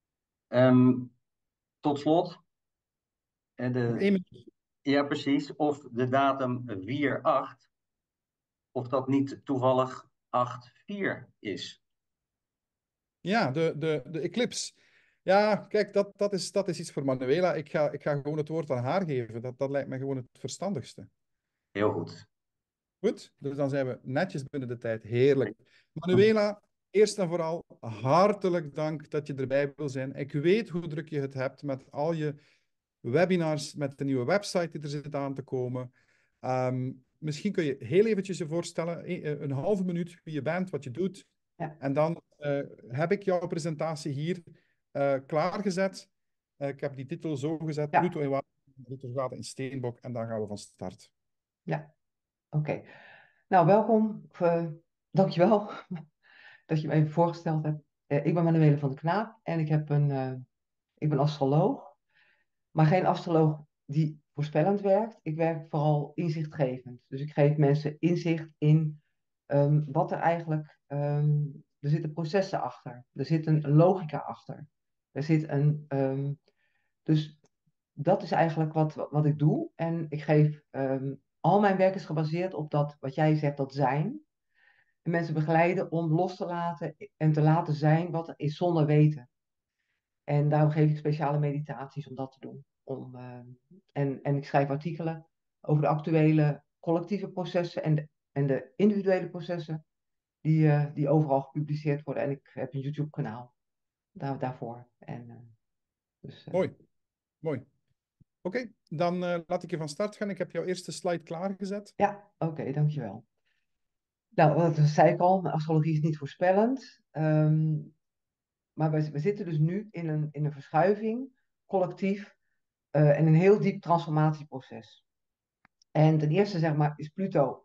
Um, tot slot. De,
Eén minuut.
Ja, precies. Of de datum vier acht, of dat niet toevallig acht vier is.
Ja, de, de, de eclipse. Ja, kijk, dat, dat, is, dat is iets voor Manuela. Ik ga, ik ga gewoon het woord aan haar geven. Dat, dat lijkt me gewoon het verstandigste.
Heel goed.
Goed, dus dan zijn we netjes binnen de tijd. Heerlijk. Manuela, eerst en vooral hartelijk dank dat je erbij wil zijn. Ik weet hoe druk je het hebt met al je webinars, met de nieuwe website die er zit aan te komen. Um, misschien kun je heel eventjes je voorstellen, een, een halve minuut, wie je bent, wat je doet.
Ja.
En dan uh, heb ik jouw presentatie hier uh, klaargezet. Uh, ik heb die titel zo gezet, ja. Pluto in Water, in Steenbok, en dan gaan we van start.
Ja, oké. Okay. Nou, welkom. Uh, dankjewel dat je me even voorgesteld hebt. Uh, ik ben Manuela van der Knaap en ik, heb een, uh, ik ben astroloog. Maar geen astroloog die voorspellend werkt. Ik werk vooral inzichtgevend. Dus ik geef mensen inzicht in um, wat er eigenlijk... Um, er zitten processen achter. Er zit een logica achter. Er zit een... Um, dus dat is eigenlijk wat, wat ik doe. En ik geef... Um, al mijn werk is gebaseerd op dat, wat jij zegt, dat zijn. En mensen begeleiden om los te laten en te laten zijn wat er is zonder weten. En daarom geef ik speciale meditaties om dat te doen. Om, uh, en, en ik schrijf artikelen over de actuele collectieve processen en de, en de individuele processen die, uh, die overal gepubliceerd worden. En ik heb een YouTube-kanaal daar, daarvoor. En, uh, dus, uh...
Mooi, mooi. Oké, okay, dan uh, laat ik je van start gaan. Ik heb jouw eerste slide klaargezet.
Ja, oké, okay, dankjewel. Nou, dat zei ik al, astrologie is niet voorspellend. Um, maar we, we zitten dus nu in een, in een verschuiving, collectief, uh, en een heel diep transformatieproces. En ten eerste, zeg maar, is Pluto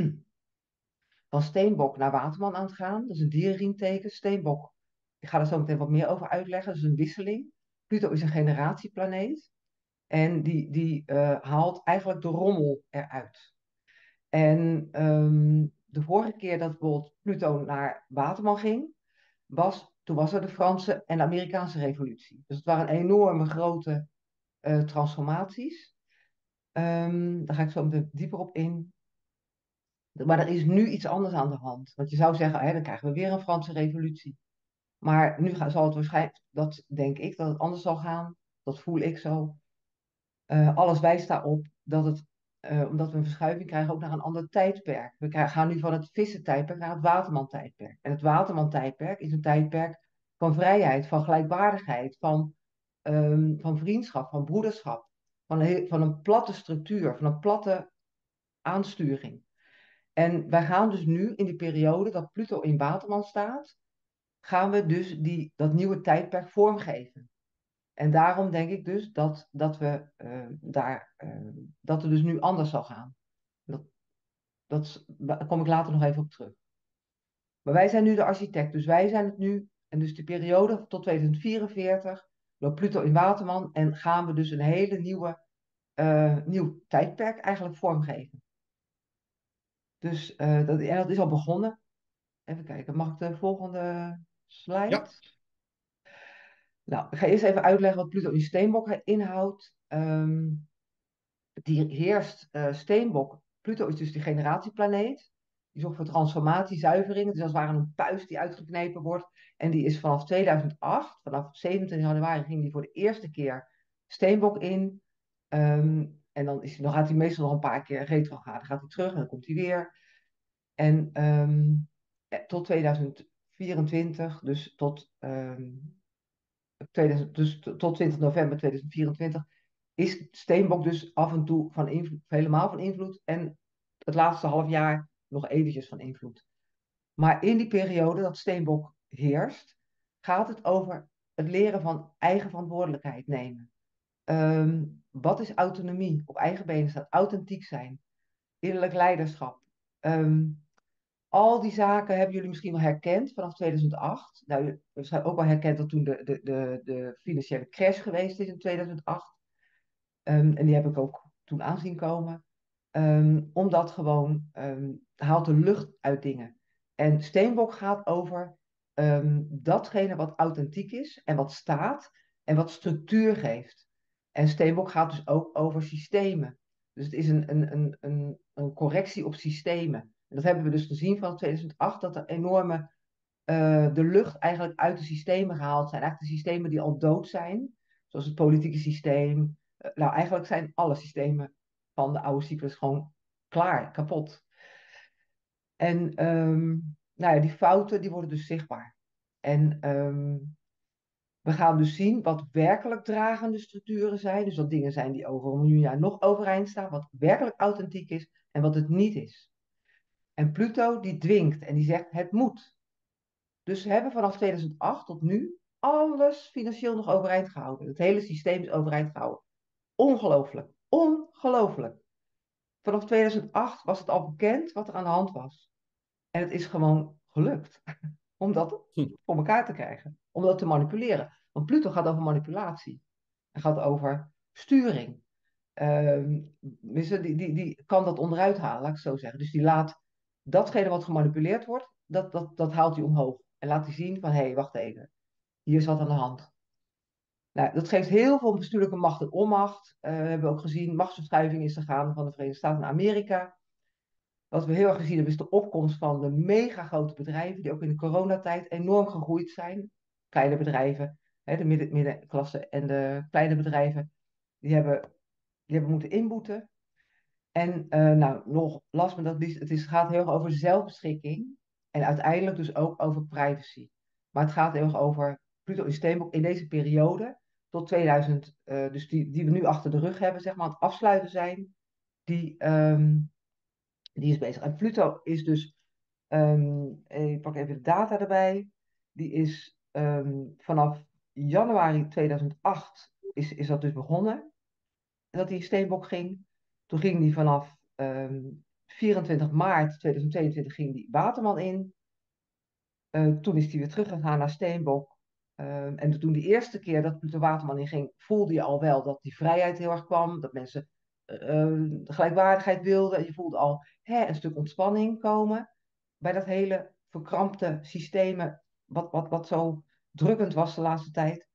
van Steenbok naar Waterman aan het gaan. Dat is een dierenriemteken. Steenbok, ik ga er zo meteen wat meer over uitleggen. Dat is een wisseling. Pluto is een generatieplaneet. En die, die uh, haalt eigenlijk de rommel eruit. En um, de vorige keer dat bijvoorbeeld Pluto naar Waterman ging, was, toen was er de Franse en de Amerikaanse revolutie. Dus het waren enorme grote uh, transformaties. Um, daar ga ik zo meteen dieper op in. Maar er is nu iets anders aan de hand. Want je zou zeggen, hè, dan krijgen we weer een Franse revolutie. Maar nu zal het waarschijnlijk, dat denk ik, dat het anders zal gaan. Dat voel ik zo. Uh, alles wijst daarop dat het, uh, omdat we een verschuiving krijgen, ook naar een ander tijdperk. We krijgen, gaan nu van het vissentijdperk naar het Waterman-tijdperk. En het Waterman-tijdperk is een tijdperk van vrijheid, van gelijkwaardigheid, van, um, van vriendschap, van broederschap. Van een, van een platte structuur, van een platte aansturing. En wij gaan dus nu in die periode dat Pluto in Waterman staat, gaan we dus die, dat nieuwe tijdperk vormgeven. En daarom denk ik dus dat, dat, we, uh, daar, uh, dat het dus nu anders zal gaan. Dat, Dat, is- daar kom ik later nog even op terug. Maar wij zijn nu de architect, dus wij zijn het nu. En dus de periode tot tweeduizend vierenveertig loopt Pluto in Waterman en gaan we dus een hele nieuwe, eh, nieuw tijdperk eigenlijk vormgeven. Dus eh, dat, en dat is al begonnen. Even kijken, mag ik de volgende slide?
Ja.
Nou, ik ga eerst even uitleggen wat Pluto in Steenbok inhoudt. Ehm, die heerst eh, Steenbok. Pluto is dus die generatieplaneet. Die zorgt voor transformatie, zuivering. Het is als het ware een puis die uitgeknepen wordt. En die is vanaf tweeduizend acht, vanaf zevenentwintig januari, ging die voor de eerste keer Steenbok in. Ehm, en dan, is, dan gaat hij meestal nog een paar keer retrograde. Dan gaat hij terug en dan komt hij weer. En ehm, eh, tot tweeduizend vierentwintig, dus tot, ehm, tweeduizend, dus t- tot twintig november tweeduizend vierentwintig, is Steenbok dus af en toe van invloed, helemaal van invloed. En het laatste half jaar nog eventjes van invloed. Maar in die periode dat Steenbok heerst, gaat het over het leren van eigen verantwoordelijkheid nemen. Ehm, wat is autonomie? Op eigen benen staan, authentiek zijn, innerlijk leiderschap. Ehm, al die zaken hebben jullie misschien wel herkend vanaf tweeduizend acht. Nou, we zijn ook wel herkend dat toen de, de, de, de financiële crash geweest is in tweeduizend acht. Ehm, en die heb ik ook toen aanzien komen. Ehm, omdat gewoon ehm, haalt de lucht uit dingen. En Steenbok gaat over ehm, datgene wat authentiek is en wat staat en wat structuur geeft. En Steenbok gaat dus ook over systemen. Dus het is een, een, een, een, een correctie op systemen. En dat hebben we dus gezien van tweeduizend acht, dat er enorme eh, de lucht eigenlijk uit de systemen gehaald zijn. Eigenlijk de systemen die al dood zijn, zoals het politieke systeem. Eh, nou, eigenlijk zijn alle systemen van de oude cyclus gewoon klaar, kapot. En ehm, nou ja, die fouten die worden dus zichtbaar. En ehm, we gaan dus zien wat werkelijk dragende structuren zijn. Dus wat dingen zijn die over een miljoen jaar nog overeind staan. Wat werkelijk authentiek is en wat het niet is. En Pluto die dwingt en die zegt het moet. Dus we hebben vanaf tweeduizend acht tot nu alles financieel nog overeind gehouden. Het hele systeem is overeind gehouden. Ongelooflijk. Ongelooflijk. Vanaf tweeduizend acht was het al bekend wat er aan de hand was. En het is gewoon gelukt om dat
Hm.
voor elkaar te krijgen. Om dat te manipuleren. Want Pluto gaat over manipulatie. Het gaat over sturing. Ehm, dus die, die, die kan dat onderuit halen, laat ik het zo zeggen. Dus die laat datgene wat gemanipuleerd wordt, dat, dat, dat haalt hij omhoog. En laat hij zien van, hé, hey, wacht even. Hier is wat aan de hand. Nou, dat geeft heel veel bestuurlijke macht en onmacht. Eh, we hebben ook gezien, machtsverschuiving is er gaande van de Verenigde Staten naar Amerika. Wat we heel erg gezien hebben, is de opkomst van de mega grote bedrijven, die ook in de coronatijd enorm gegroeid zijn. Kleine bedrijven, hè, de midden, middenklasse en de kleine bedrijven, die hebben, die hebben moeten inboeten. En uh, nou, nog last maar dat liefst, het is, gaat heel erg over zelfbeschikking. En uiteindelijk dus ook over privacy. Maar het gaat heel erg over Pluto in Steenbok in deze periode, tot tweeduizend, uh, dus die, die we nu achter de rug hebben, zeg maar, aan het afsluiten zijn, die, um, die is bezig. En Pluto is dus, um, ik pak even de data erbij, die is um, vanaf januari tweeduizend acht is, is dat dus begonnen, dat hij in Steenbok ging. Toen ging hij vanaf um, vierentwintig maart tweeduizend tweeëntwintig ging die Waterman in. Uh, toen is hij weer teruggegaan naar Steenbok. Uh, en toen die eerste keer dat Pluto Waterman in ging, voelde je al wel dat die vrijheid heel erg kwam. Dat mensen uh, gelijkwaardigheid wilden. En je voelde al hè, een stuk ontspanning komen bij dat hele verkrampte systeem, wat, wat, wat zo drukkend was de laatste tijd.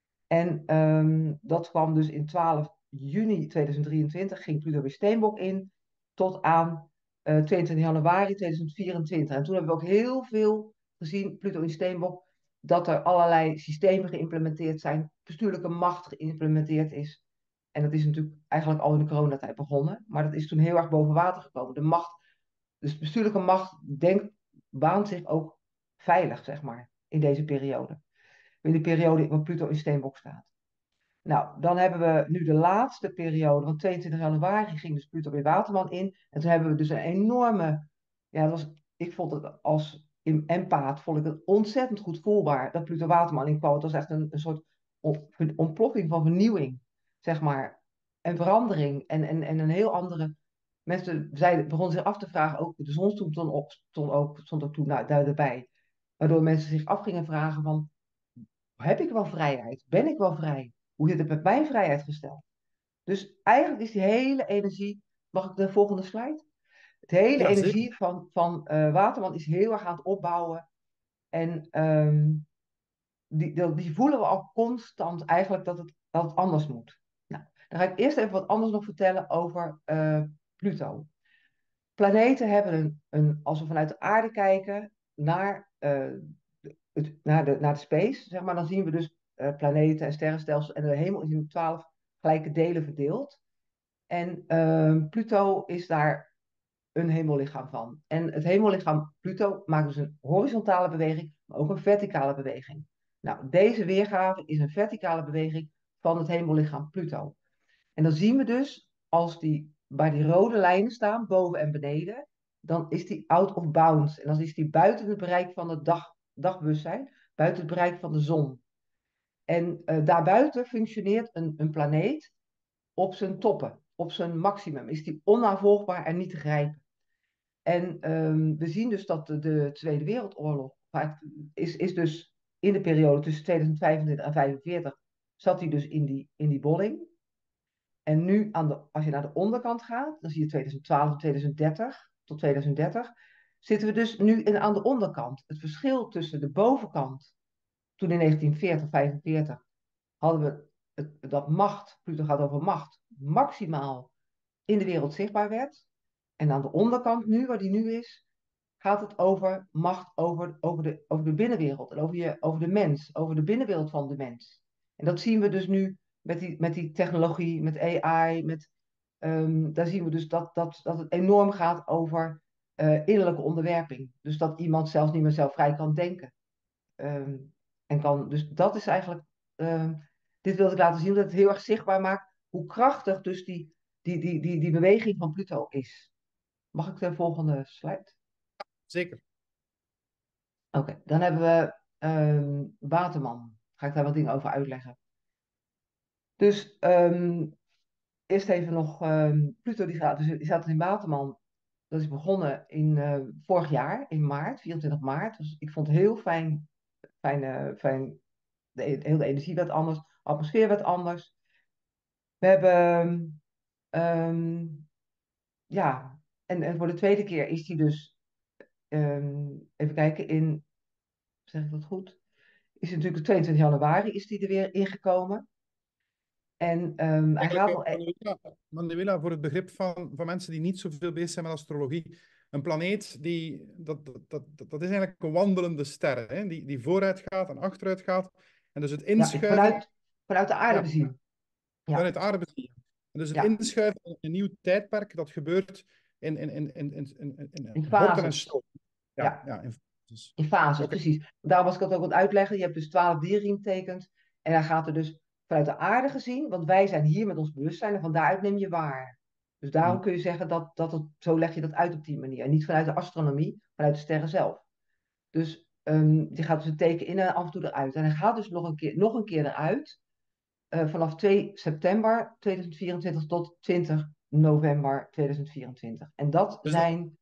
En um, dat kwam dus in twaalf juni tweeduizend drieëntwintig, ging Pluto weer Steenbok in, tot aan uh, tweeëntwintig januari tweeduizend vierentwintig. En toen hebben we ook heel veel gezien, Pluto in Steenbok, dat er allerlei systemen geïmplementeerd zijn, bestuurlijke macht geïmplementeerd is. En dat is natuurlijk eigenlijk al in de coronatijd begonnen, maar dat is toen heel erg boven water gekomen. De macht, dus bestuurlijke macht, denkt, baant zich ook veilig, zeg maar, in deze periode. In de periode waar Pluto in Steenbok staat. Nou, dan hebben we nu de laatste periode, want tweeëntwintig januari ging dus Pluto weer Waterman in. En toen hebben we dus een enorme, ja, dat was, ik vond het als empaat, vond ik het ontzettend goed voelbaar dat Pluto Waterman in kwam. Het was echt een, een soort ontploffing van vernieuwing, zeg maar. En verandering en, en, en een heel andere Mensen zeiden, begonnen zich af te vragen, ook de zon stond, dan op, stond, ook, stond ook toen nou, duidelijk bij. Waardoor mensen zich af gingen vragen van, heb ik wel vrijheid? Ben ik wel vrij? Hoe zit het met mijn vrijheid gesteld? Dus eigenlijk is die hele energie, mag ik de volgende slide? De hele
Ja, zeker.
energie van, van uh, Waterman is heel erg aan het opbouwen. En um, die, die, die voelen we al constant eigenlijk dat het, dat het anders moet. Nou, dan ga ik eerst even wat anders nog vertellen over uh, Pluto. Planeten hebben een, een, als we vanuit de aarde kijken naar, uh, het, naar, de, naar de space, zeg maar, dan zien we dus uh, planeten en sterrenstelsels en de hemel is in twaalf gelijke delen verdeeld. En uh, Pluto is daar een hemellichaam van. En het hemellichaam Pluto maakt dus een horizontale beweging, maar ook een verticale beweging. Nou, deze weergave is een verticale beweging van het hemellichaam Pluto. En dan zien we dus, als die bij die rode lijnen staan, boven en beneden, dan is die out of bounds. En dan is die buiten het bereik van het dag, dagbewustzijn, buiten het bereik van de zon. En uh, daarbuiten functioneert een, een planeet op zijn toppen, op zijn maximum. Is die onnavolgbaar en niet te grijpen. En um, we zien dus dat de, de Tweede Wereldoorlog is, is dus in de periode tussen tweeduizend vijfentwintig en vijfenveertig zat hij dus in die, in die bolling. En nu, aan de, als je naar de onderkant gaat, dan zie je tweeduizend twaalf tot tweeduizend dertig, tot tweeduizend dertig, zitten we dus nu in, aan de onderkant. Het verschil tussen de bovenkant, toen in negentien veertig, vijfenveertig, hadden we het, dat macht, Pluto gaat over macht, maximaal in de wereld zichtbaar werd. En aan de onderkant nu, waar die nu is, gaat het over macht over, over, de, over de binnenwereld. En over, je, over de mens, over de binnenwereld van de mens. En dat zien we dus nu met die, met die technologie, met A I. Met, um, daar zien we dus dat, dat, dat het enorm gaat over uh, innerlijke onderwerping. Dus dat iemand zelfs niet meer zelf vrij kan denken. Um, en kan, dus dat is eigenlijk... Um, dit wilde ik laten zien, dat het heel erg zichtbaar maakt hoe krachtig dus die, die, die, die, die beweging van Pluto is. Mag ik de volgende slide?
Zeker.
Oké, okay, dan hebben we um, Waterman. Ga ik daar wat dingen over uitleggen. Dus um, eerst even nog um, Pluto, die, gaat, dus, die staat dus in Waterman. Dat is begonnen in uh, vorig jaar, in maart, vierentwintig maart. Dus ik vond het heel fijn, fijn, uh, fijn de, de hele energie werd anders, de atmosfeer werd anders. We hebben, um, ja, en, en voor de tweede keer is die dus, um, even kijken, in, zeg ik dat goed? Is natuurlijk de tweeëntwintig januari is die er weer ingekomen. En um, hij gaat nog...
Manuela, Manuela, voor het begrip van, van mensen die niet zoveel bezig zijn met astrologie. Een planeet, die, dat, dat, dat, dat is eigenlijk een wandelende ster, hè? Die, die vooruit gaat en achteruit gaat. En dus het inschuiven...
Ja, vanuit, vanuit de aarde
ja,
bezien. Ja.
Vanuit de aarde bezien. En dus het
Ja.
inschuiven in een nieuw tijdperk, dat gebeurt in, in, in, in, in, in, in,
in
horten en
fases.
stoot. Ja,
Ja.
ja, in fases.
In fases,
Okay.
precies. Daarom was ik dat ook aan het uitleggen. Je hebt dus twaalf dierriemtekens. En dan gaat er dus vanuit de aarde gezien, want wij zijn hier met ons bewustzijn en van daaruit neem je waar. Dus daarom kun je zeggen dat, dat het, zo leg je dat uit op die manier. En niet vanuit de astronomie, vanuit de sterren zelf. Dus um, die gaat dus een teken in en af en toe eruit. En hij gaat dus nog een keer, nog een keer eruit. Uh, vanaf twee september tweeduizend vierentwintig tot twintig november tweeduizend vierentwintig. En dat
Dus
zijn...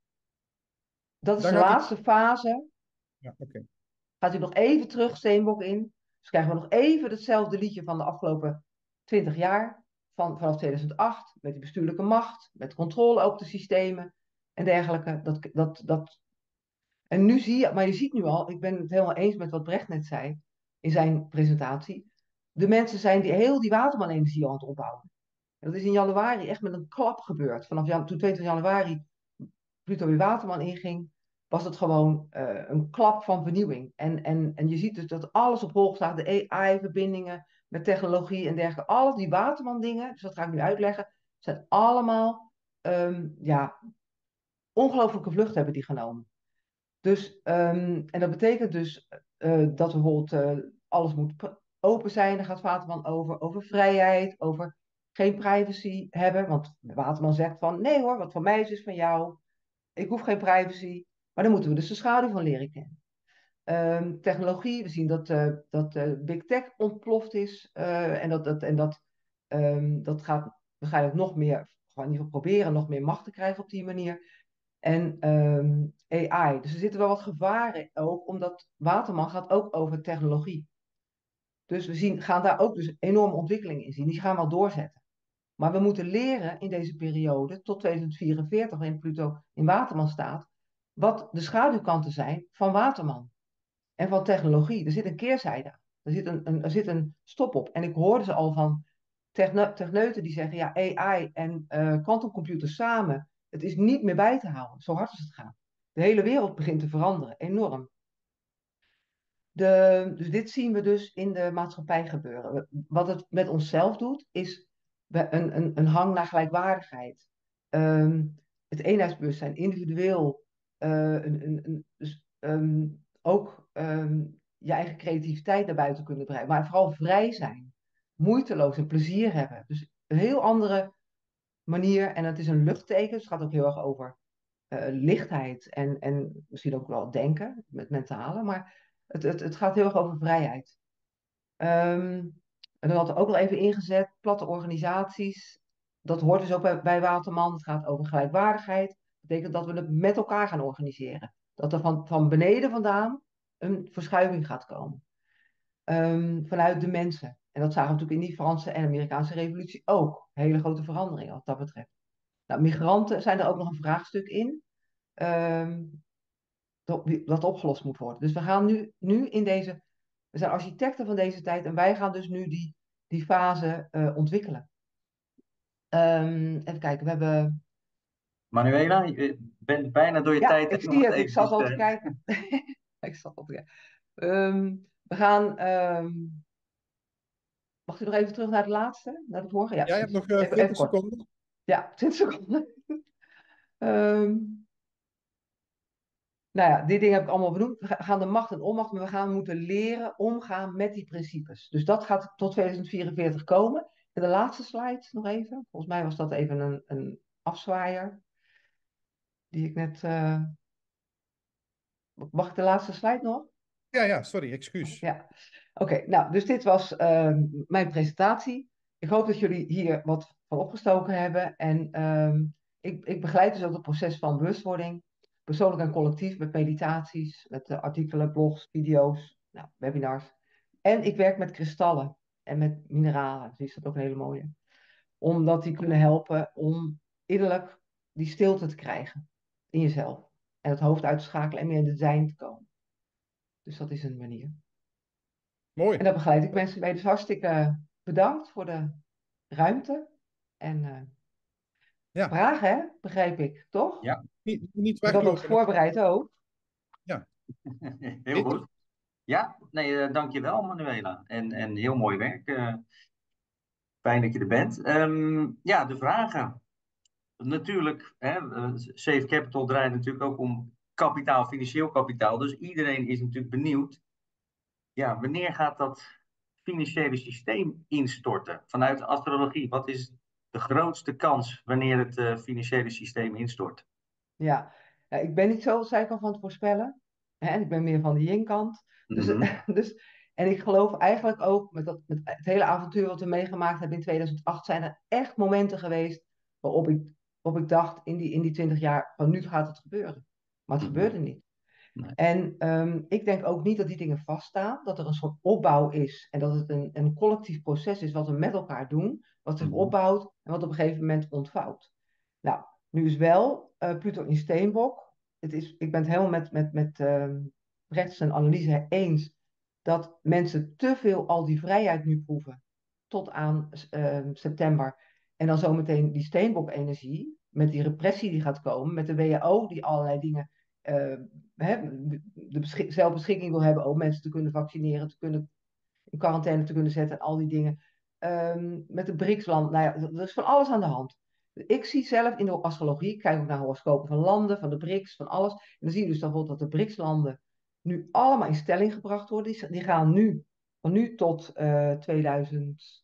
Dat is
dan
de
gaat
laatste
hij...
fase.
Ja, oké. Okay.
Gaat u nog even terug Steenbok in. Dus krijgen we nog even hetzelfde liedje van de afgelopen twintig jaar. Van, vanaf tweeduizend acht. Met die bestuurlijke macht. Met controle op de systemen. En dergelijke. Dat, dat, dat... En nu zie je, maar je ziet nu al. Ik ben het helemaal eens met wat Brecht net zei. In zijn presentatie. De mensen zijn die heel die Waterman-energie aan het opbouwen. En dat is in januari echt met een klap gebeurd. Vanaf jan, toen tweeëntwintig januari Pluto weer Waterman inging, was het gewoon uh, een klap van vernieuwing. En, en, en je ziet dus dat alles op hol staat, de A I-verbindingen met technologie en dergelijke. Al die Waterman-dingen, dus dat ga ik nu uitleggen, zijn allemaal, um, ja, ongelooflijke vlucht hebben die genomen. Dus, um, en dat betekent dus uh, dat bijvoorbeeld uh, alles moet open zijn. Daar gaat Waterman over, over vrijheid, over geen privacy hebben. Want Waterman zegt van, nee hoor, wat van mij is, is van jou. Ik hoef geen privacy. Maar dan moeten we dus de schaduw van leren kennen. Um, technologie, we zien dat, uh, dat uh, Big Tech ontploft is. Uh, en dat, dat, en dat, um, dat gaat waarschijnlijk nog meer in ieder geval proberen nog meer macht te krijgen op die manier. En um, A I. Dus er zitten wel wat gevaren ook, omdat Waterman gaat ook over technologie. Dus we zien, gaan daar ook dus enorme ontwikkelingen in zien. Die gaan we al doorzetten. Maar we moeten leren in deze periode, tot tweeduizend vierenveertig, waarin Pluto in Waterman staat, wat de schaduwkanten zijn van Waterman. En van technologie. Er zit een keerzijde aan. Er zit een, een, er zit een stop op. En ik hoorde ze al van techne techneuten die zeggen, ja, A I en quantumcomputers uh, samen, het is niet meer bij te houden, zo hard als het gaat. De hele wereld begint te veranderen, enorm. De, dus dit zien we dus in de maatschappij gebeuren. Wat het met onszelf doet, is een, een, een hang naar gelijkwaardigheid. Um, het eenheidsbewustzijn, individueel. Uh, een, een, een, dus, um, ook um, je eigen creativiteit naar buiten kunnen brengen. Maar vooral vrij zijn. Moeiteloos en plezier hebben. Dus een heel andere manier. En het is een luchtteken. Dus het gaat ook heel erg over uh, lichtheid. En, en misschien ook wel denken. Met mentale. Maar het, het, het gaat heel erg over vrijheid. Um, en dan had er ook al even ingezet. Platte organisaties. Dat hoort dus ook bij, bij Waterman. Het gaat over gelijkwaardigheid. Dat betekent dat we het met elkaar gaan organiseren. Dat er van, van beneden vandaan een verschuiving gaat komen. Um, vanuit de mensen. En dat zagen we natuurlijk in die Franse en Amerikaanse revolutie ook. Hele grote veranderingen wat dat betreft. Nou, migranten zijn er ook nog een vraagstuk in. Um, dat, dat opgelost moet worden. Dus we gaan nu, nu in deze... We zijn architecten van deze tijd en wij gaan dus nu die, die fase uh, ontwikkelen. Um, even kijken, we hebben...
Manuela, je bent bijna door je
ja,
tijd.
ik zie het. Ik zat al te
uh...
kijken. ik zat al te kijken. Um, we gaan... Um... Mag u nog even terug naar de laatste? Naar de vorige? Ja,
ja je hebt nog uh,
even,
twintig
even
seconden.
Ja, twintig seconden. um... Nou ja, dit ding heb ik allemaal benoemd. We gaan de macht en onmacht, maar we gaan moeten leren omgaan met die principes. Dus dat gaat tot tweeduizend vierenveertig komen. En de laatste slide nog even. Volgens mij was dat even een, een afzwaaier. Die ik net... Uh... Mag ik de laatste slide nog?
Ja, ja, sorry, excuus.
Ja, oké. Okay, nou, dus dit was uh, mijn presentatie. Ik hoop dat jullie hier wat van opgestoken hebben. En um, ik, ik begeleid dus ook het proces van bewustwording. Persoonlijk en collectief met meditaties, met uh, artikelen, blogs, video's, nou, webinars. En ik werk met kristallen en met mineralen. Dus is dat ook een hele mooie. Omdat die kunnen helpen om innerlijk die stilte te krijgen in jezelf. En het hoofd uit te schakelen en meer in het zijn te komen. Dus dat is een manier.
Mooi.
En daar begeleid ik mensen mee. Dus hartstikke bedankt voor de ruimte. En uh,
ja.
vragen, hè? Begrijp ik, toch?
Ja.
Niet, niet
ik had dat voorbereid ook.
Ja. Heel goed. Ja, nee, uh, dankjewel Manuela. En, en heel mooi werk. Uh, fijn dat je er bent. Um, ja, de vragen. Natuurlijk, hè, uh, Safe Capital draait natuurlijk ook om kapitaal, financieel kapitaal. Dus iedereen is natuurlijk benieuwd. Ja, wanneer gaat dat financiële systeem instorten? Vanuit de astrologie, wat is de grootste kans wanneer het uh, financiële systeem instort?
Ja. ja, ik ben niet zo zeker van het voorspellen. Hè? Ik ben meer van de yin-kant. Dus, mm-hmm. dus, en ik geloof eigenlijk ook, met, dat, met het hele avontuur wat we meegemaakt hebben in tweeduizend acht, zijn er echt momenten geweest waarop ik, waarop ik dacht, in die, in die twintig jaar, van nu gaat het gebeuren. Maar het mm-hmm. gebeurde niet. Nee. En um, ik denk ook niet dat die dingen vaststaan, dat er een soort opbouw is en dat het een, een collectief proces is wat we met elkaar doen, wat zich mm-hmm. opbouwt en wat op een gegeven moment ontvouwt. Nou, nu is wel uh, Pluto in Steenbok. Het is, ik ben het helemaal met, met, met uh, rechts en analyse eens dat mensen te veel al die vrijheid nu proeven tot aan uh, september. En dan zometeen die Steenbok-energie met die repressie die gaat komen, met de W H O die allerlei dingen uh, hè, de beschik- zelfbeschikking wil hebben om mensen te kunnen vaccineren, te kunnen in quarantaine te kunnen zetten en al die dingen. Um, met de BRICS-land, nou ja, er is van alles aan de hand. Ik zie zelf in de astrologie, ik kijk ook naar horoscopen van landen, van de BRICS, van alles. En dan zie je dus dat, dat de BRICS-landen nu allemaal in stelling gebracht worden. Die, die gaan nu, van nu tot uh, tweeduizend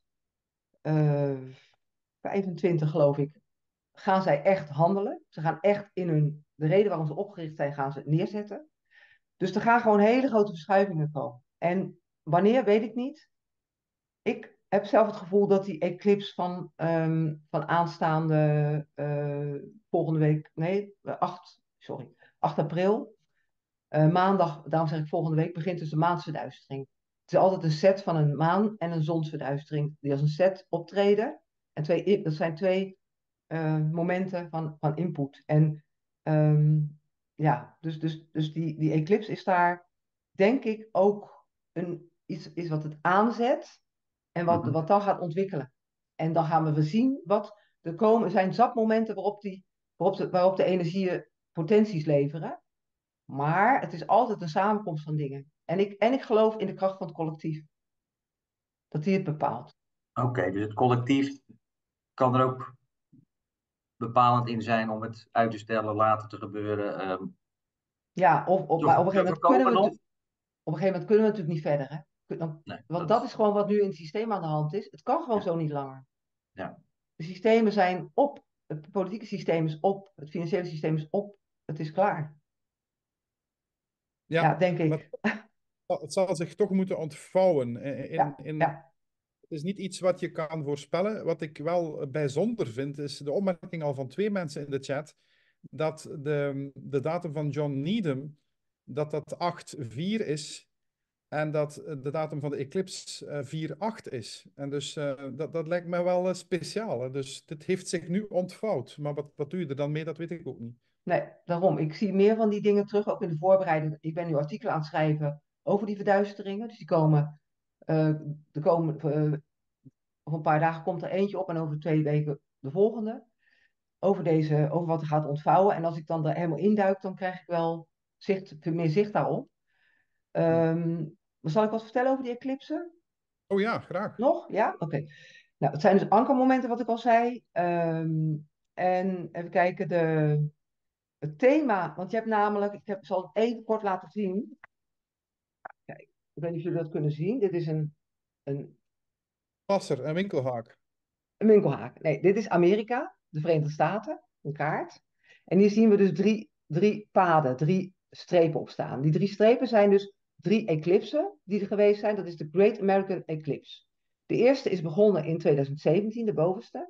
vijfentwintig, geloof ik, gaan zij echt handelen. Ze gaan echt in hun, de reden waarom ze opgericht zijn, gaan ze neerzetten. Dus er gaan gewoon hele grote verschuivingen komen. En wanneer, weet ik niet. Ik heb zelf het gevoel dat die eclipse van, ehm, van aanstaande eh, volgende week, nee, eh, acht, sorry, acht april, eh, maandag, daarom zeg ik volgende week, begint dus de maansverduistering. Het is altijd een set van een maan- en een zonsverduistering, die als een set optreden. En twee, dat zijn twee eh, momenten van, van input. En ehm, ja, dus, dus, dus die, die eclipse is daar, denk ik, ook een, iets, iets wat het aanzet en wat,
Mhm.
wat dan gaat ontwikkelen. En dan gaan we weer zien wat er komen. Er zijn zat momenten waarop, die, waarop, de, waarop de energieën potenties leveren. Maar het is altijd een samenkomst van dingen. En ik, en ik geloof in de kracht van het collectief. Dat die het bepaalt.
Oké, dus het collectief kan er ook bepalend in zijn om het uit te stellen, later te gebeuren. ehm,
Ja, of, of,
te,
maar op een
te
gegeven moment kunnen
voorkomen
we,
nog?
het- op een gegeven moment kunnen we natuurlijk niet verder. Hè? Kun- Dan,
Nee,
want
dat
dat
is...
is gewoon wat nu in het systeem aan de hand is. Het kan gewoon
Ja.
zo niet langer.
Ja.
De systemen zijn op. Het politieke systeem is op. Het financiële systeem is op. Het is klaar.
Ja,
Ja, denk
maar
ik.
het zal zich toch moeten ontvouwen. In,
Ja,
in,
ja.
het is niet iets wat je kan voorspellen. Wat ik wel bijzonder vind, is de opmerking al van twee mensen in de chat, dat de, de datum van John Needham, dat dat acht vier is, en dat de datum van de eclipse uh, vier acht is. En dus uh, dat, dat lijkt mij wel uh, speciaal. Hè? Dus dit heeft zich nu ontvouwd. Maar wat, wat doe je er dan mee, dat weet ik ook niet.
Nee, daarom. Ik zie meer van die dingen terug, ook in de voorbereiding. Ik ben nu artikelen aan het schrijven over die verduisteringen. Dus die komen, uh, de komen uh, over een paar dagen komt er eentje op en over twee weken de volgende. Over, deze, over wat er gaat ontvouwen. En als ik dan er helemaal induik, dan krijg ik wel zicht, meer zicht daarop. Um, zal ik wat vertellen over die eclipse?
Oh ja, graag.
Nog? Ja? Oké. Okay. Nou, het zijn dus ankermomenten, wat ik al zei. Um, en even kijken, de, het thema, want je hebt namelijk, ik heb, zal het even kort laten zien. Kijk, ik weet niet of jullie dat kunnen zien. Dit is een, een,
passer, een winkelhaak.
Een winkelhaak. Nee, dit is Amerika, de Verenigde Staten, een kaart. En hier zien we dus drie, drie paden, drie strepen op staan. Die drie strepen zijn dus drie eclipsen die er geweest zijn. Dat is de Great American Eclipse. De eerste is begonnen in twintig zeventien, de bovenste.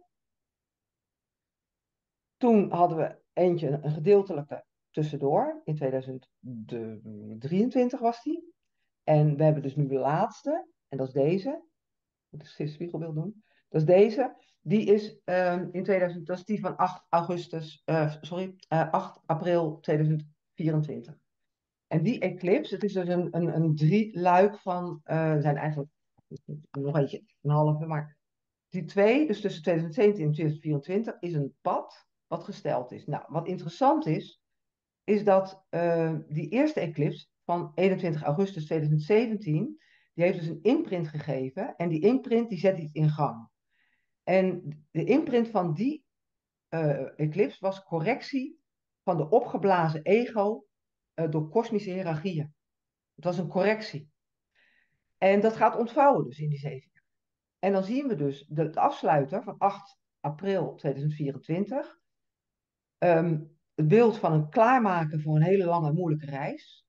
Toen hadden we eentje, een gedeeltelijke tussendoor. In twintig drieëntwintig was die. En we hebben dus nu de laatste. En dat is deze. Moet ik een spiegelbeeld doen. Dat is deze. Die is um, in tweeduizend, dat is die van acht augustus, uh, sorry, uh, acht april tweeduizend vierentwintig. En die eclipse, het is dus een, een, een drie luik van, uh, er zijn eigenlijk nog eentje, een halve, maar die twee, dus tussen twintig zeventien en twintig vierentwintig, is een pad wat gesteld is. Nou, wat interessant is, is dat uh, die eerste eclipse van eenentwintig augustus tweeduizend zeventien, die heeft dus een imprint gegeven en die imprint die zet iets in gang. En de imprint van die uh, eclipse was correctie van de opgeblazen ego uh, door kosmische hiërarchieën. Het was een correctie. En dat gaat ontvouwen dus in die zeven jaar. En dan zien we dus de, de afsluiter van acht april tweeduizend vierentwintig. Um, het beeld van een klaarmaken voor een hele lange moeilijke reis.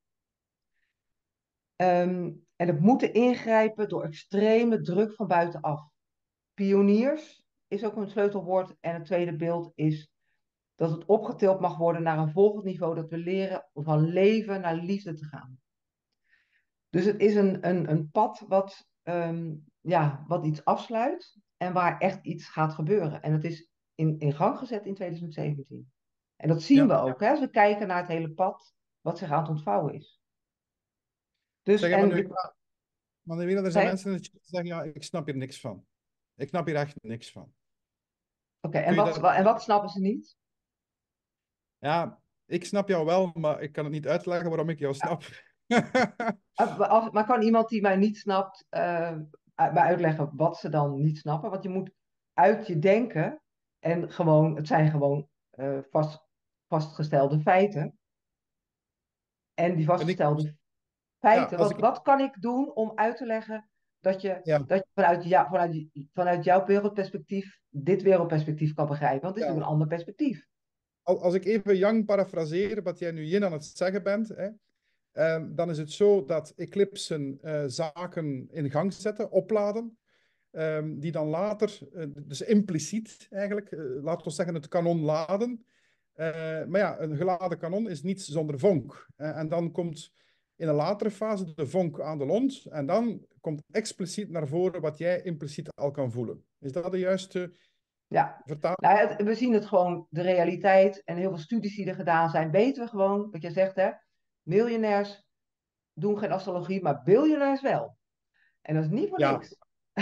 Um, en het moeten ingrijpen door extreme druk van buitenaf. Pioniers is ook een sleutelwoord. En het tweede beeld is dat het opgetild mag worden naar een volgend niveau. Dat we leren van leven naar liefde te gaan. Dus het is een, een, een pad wat, um, ja, wat iets afsluit. En waar echt iets gaat gebeuren. En het is in, in gang gezet in twintig zeventien. En dat zien
Ja.
we ook. Hè, als we kijken naar het hele pad. Wat zich aan het ontvouwen is. Dus,
zeg,
en
maar, nu,
de,
maar nu, er zijn mensen in de chat die zeggen, ja, ik snap hier niks van. Ik snap hier echt niks van.
Oké, en, wat,
dat...
en wat snappen ze niet?
Ja, ik snap jou wel, maar ik kan het niet uitleggen waarom ik jou snap.
Ja. Maar kan iemand die mij niet snapt, uh, mij uitleggen wat ze dan niet snappen? Want je moet uit je denken en gewoon, het zijn gewoon uh, vast, vastgestelde feiten. En die vastgestelde en ik, feiten, ja, wat, ik... wat kan ik doen om uit te leggen dat je, ja. dat je vanuit, jou, vanuit, vanuit jouw wereldperspectief dit wereldperspectief kan begrijpen? Want het is ja. natuurlijk een ander perspectief.
Als ik even Yang parafraseer, wat jij nu Yin aan het zeggen bent, hè, uh, dan is het zo dat eclipsen uh, zaken in gang zetten, opladen. um, die dan later, uh, dus impliciet eigenlijk, uh, laten we zeggen het kanon laden. Uh, maar ja, een geladen kanon is niets zonder vonk. Uh, en dan komt in een latere fase de vonk aan de lont en dan komt expliciet naar voren wat jij impliciet al kan voelen. Is dat de juiste
Ja,
vertaling?
nou, het, we zien het gewoon, de realiteit en heel veel studies die er gedaan zijn, weten we gewoon, wat je zegt hè, miljonairs doen geen astrologie, maar biljonairs wel. En dat is niet voor
Ja.
niks.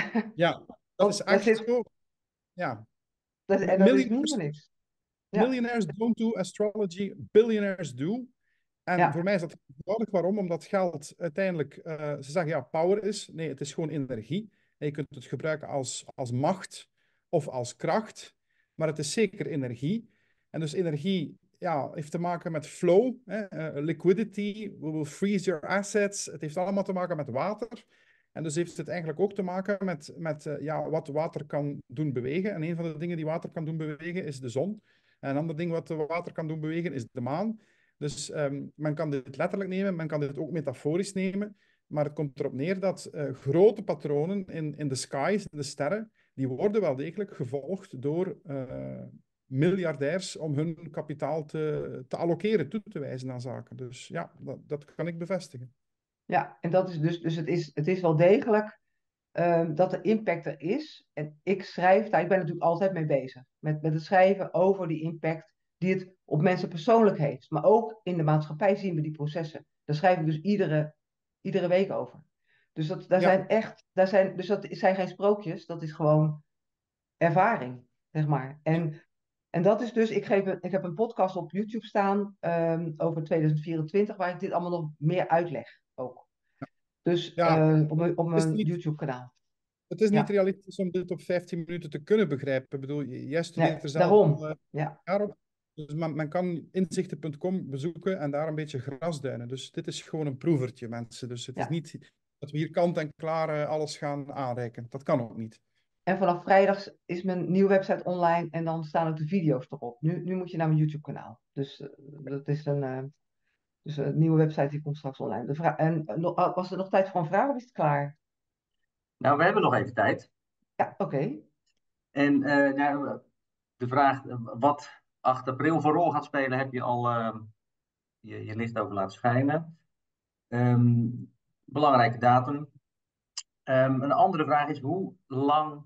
Ja, dat is echt
zit,
zo. Ja.
dat, en dat is niet voor niks. Ja.
Millionaires don't do astrology, billionaires do. En
Ja.
voor mij is dat geweldig. Waarom? Omdat geld uiteindelijk, uh, ze zeggen ja, power is. Nee, het is gewoon energie. En je kunt het gebruiken als, als macht of als kracht. Maar het is zeker energie. En dus energie ja, heeft te maken met flow, hè? Uh, liquidity, we will freeze your assets. Het heeft allemaal te maken met water. En dus heeft het eigenlijk ook te maken met, met uh, ja, wat water kan doen bewegen. En een van de dingen die water kan doen bewegen is de zon. En een ander ding wat water kan doen bewegen is de maan. Dus um, men kan dit letterlijk nemen, men kan dit ook metaforisch nemen. Maar het komt erop neer dat uh, grote patronen in, in de skies, in de sterren, die worden wel degelijk gevolgd door uh, miljardairs om hun kapitaal te, te allokeren, toe te wijzen aan zaken. Dus ja, dat, dat kan ik bevestigen.
Ja, en dat is dus, dus het, is, het is wel degelijk um, dat de impact er is. En ik schrijf daar, ik ben natuurlijk altijd mee bezig. Met, met het schrijven over die impact die het op mensen persoonlijk heeft. Maar ook in de maatschappij zien we die processen. Daar schrijf ik dus iedere, iedere week over. Dus dat, daar
Ja.
zijn echt, daar zijn, dus dat zijn geen sprookjes, dat is gewoon ervaring, zeg maar. En, en dat is dus, ik, geef een, ik heb een podcast op YouTube staan um, over tweeduizend vierentwintig, waar ik dit allemaal nog meer uitleg ook. Dus
Ja,
uh, op mijn, op mijn
niet,
YouTube-kanaal.
Het is niet
Ja.
realistisch om dit op vijftien minuten te kunnen begrijpen. Ik bedoel, jij studeert
Nee,
er zelf
daarom.
al, uh,
Ja.
jaar op. Dus men, men kan inzichten punt com bezoeken en daar een beetje grasduinen. Dus dit is gewoon een proevertje, mensen. Dus het
Ja.
is niet dat we hier kant en klaar uh, alles gaan aanreiken. Dat kan ook niet.
En vanaf vrijdag is mijn nieuwe website online en dan staan ook de video's erop. Nu, nu moet je naar mijn YouTube-kanaal. Dus uh, dat is een, uh, dus een nieuwe website die komt straks online. De vra- en uh, was er nog tijd voor een vraag of is het klaar?
Nou, we hebben nog even tijd.
Ja, oké. Okay.
En uh, nou, de vraag wat acht april voor rol gaat spelen, heb je al uh, je, je licht over laten schijnen. Um, belangrijke datum. Um, een andere vraag is, hoe lang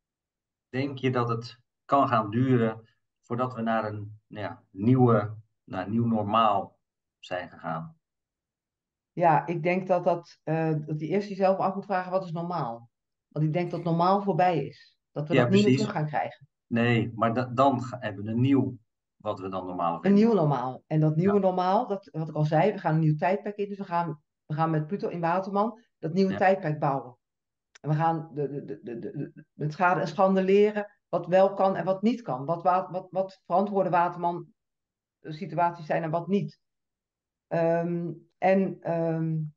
denk je dat het kan gaan duren voordat we naar een nou ja, nieuwe, naar een nieuw normaal zijn gegaan?
Ja, ik denk dat, dat, uh, dat die eerst jezelf af moet vragen, wat is normaal? Want ik denk dat normaal voorbij is. Dat we
ja,
dat
precies.
niet meer terug gaan krijgen.
Nee, maar da dan hebben we een nieuw, wat we dan normaal vinden.
Een nieuw normaal. En dat nieuwe
ja.
normaal, dat, wat ik al zei, we gaan een nieuw tijdperk in. Dus we gaan, we gaan met Pluto in Waterman dat nieuwe
ja.
tijdperk bouwen. En we gaan de, de, de, de, de, de schade en schande leren wat wel kan en wat niet kan. Wat, wat, wat, wat verantwoorde Waterman situaties zijn en wat niet. Um, en um,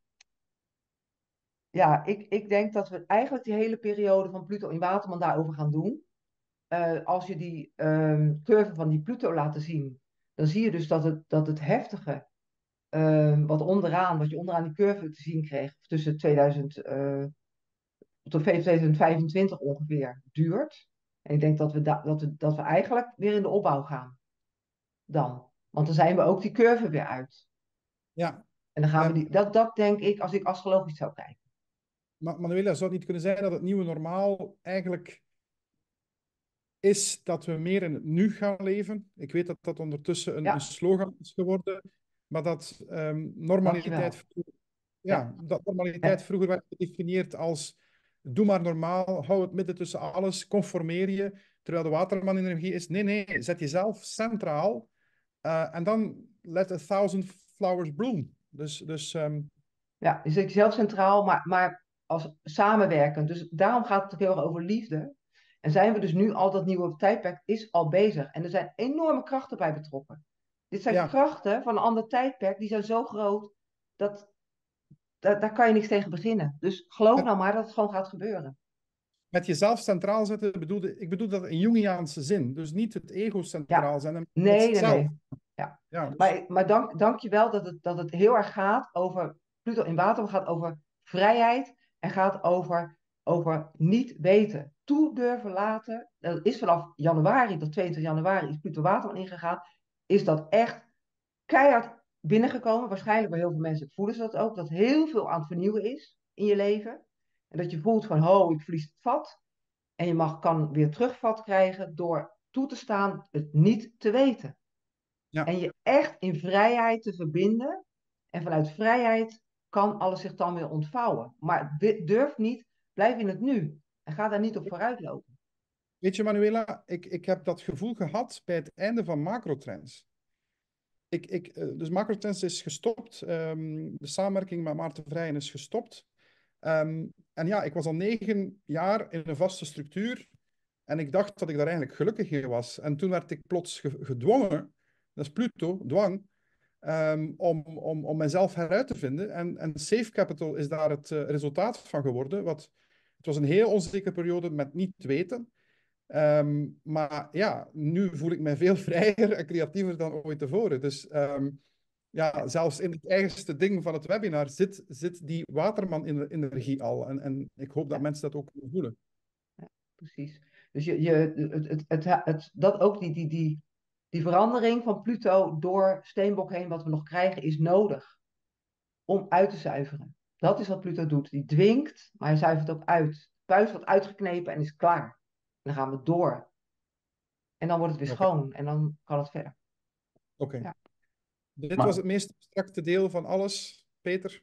ja, ik, ik denk dat we eigenlijk die hele periode van Pluto in Waterman daarover gaan doen. Uh, als je die um, curve van die Pluto laat zien, dan zie je dus dat het, dat het heftige, um, wat onderaan, wat je onderaan die curve te zien kreeg, tussen tweeduizend, uh, tot tweeduizend vijfentwintig ongeveer, duurt. En ik denk dat we, da dat, we, dat we eigenlijk weer in de opbouw gaan. Dan. Want dan zijn we ook die curve weer uit.
Ja.
En dan gaan
ja.
we die, dat, dat denk ik, als ik astrologisch zou kijken.
Maar Manuela, zou het niet kunnen zijn dat het nieuwe normaal eigenlijk is dat we meer in het nu gaan leven? Ik weet dat dat ondertussen een,
ja.
een slogan is geworden, maar dat um, normaliteit, vroeger, ja, ja. dat normaliteit ja. vroeger werd gedefinieerd als doe maar normaal, hou het midden tussen alles, conformeer je, terwijl de Waterman-energie is, nee, nee, zet jezelf centraal uh, en dan let a thousand flowers bloom. Dus, dus um...
ja, je zet jezelf centraal, maar, maar als samenwerkend. Dus daarom gaat het ook heel erg over liefde. En zijn we dus nu al, dat nieuwe tijdperk is al bezig. En er zijn enorme krachten bij betrokken. Dit zijn ja. krachten van een ander tijdperk, die zijn zo groot, dat, dat daar kan je niks tegen beginnen. Dus geloof nou maar dat het gewoon gaat gebeuren.
Met jezelf centraal zetten, bedoelde, ik bedoel dat in Jungiaanse zin. Dus niet het ego centraal
ja.
zijn. En
nee, nee, nee. Ja.
Ja, dus...
Maar, maar dank, dank je wel dat het, dat het heel erg gaat over, Pluto in Water gaat over vrijheid en gaat over over niet weten. Toe durven laten. Dat is vanaf januari, tot tweeëntwintig januari, is Pluto Waterman ingegaan. Is dat echt keihard binnengekomen. Waarschijnlijk bij heel veel mensen voelen ze dat ook. Dat heel veel aan het vernieuwen is in je leven. En dat je voelt van, oh, ik verlies het vat. En je mag, kan weer terugvat krijgen door toe te staan het niet te weten.
Ja.
En je echt in vrijheid te verbinden. En vanuit vrijheid kan alles zich dan weer ontvouwen. Maar durf niet, blijf in het nu. En ga daar niet op vooruit lopen.
Weet je, Manuela, ik, ik heb dat gevoel gehad bij het einde van Macrotrends. Ik, ik, eh, dus Macrotrends is gestopt. ehm, de samenwerking met Maarten Vrijen is gestopt. Ehm, en ja, ik was al negen jaar in een vaste structuur. En ik dacht dat ik daar eigenlijk gelukkig in was. En toen werd ik plots ge- gedwongen, dat is Pluto, dwang, ehm, om, om, om mezelf heruit te vinden. En, en Safe Capital is daar het eh, resultaat van geworden. Wat, het was een heel onzekere periode met niet weten. Ehm, maar ja, nu voel ik mij veel vrijer en creatiever dan ooit tevoren. Dus ehm, ja, zelfs in het eigenste ding van het webinar zit, zit die Waterman-energie al. En, en ik hoop dat
Ja.
mensen dat ook kunnen voelen.
Precies. Dus je, je, het, het, het, het, dat ook die, die, die, die verandering van Pluto door Steenbok heen, wat we nog krijgen, is nodig om uit te zuiveren. Dat is wat Pluto doet. Die dwingt, maar hij zuivert ook uit. Het puist wordt uitgeknepen en is klaar. En dan gaan we door. En dan wordt het weer
Oké.
schoon. En dan kan het verder.
Oké.
Ja.
Dit
Maar-
was het meest abstracte deel van alles, Peter.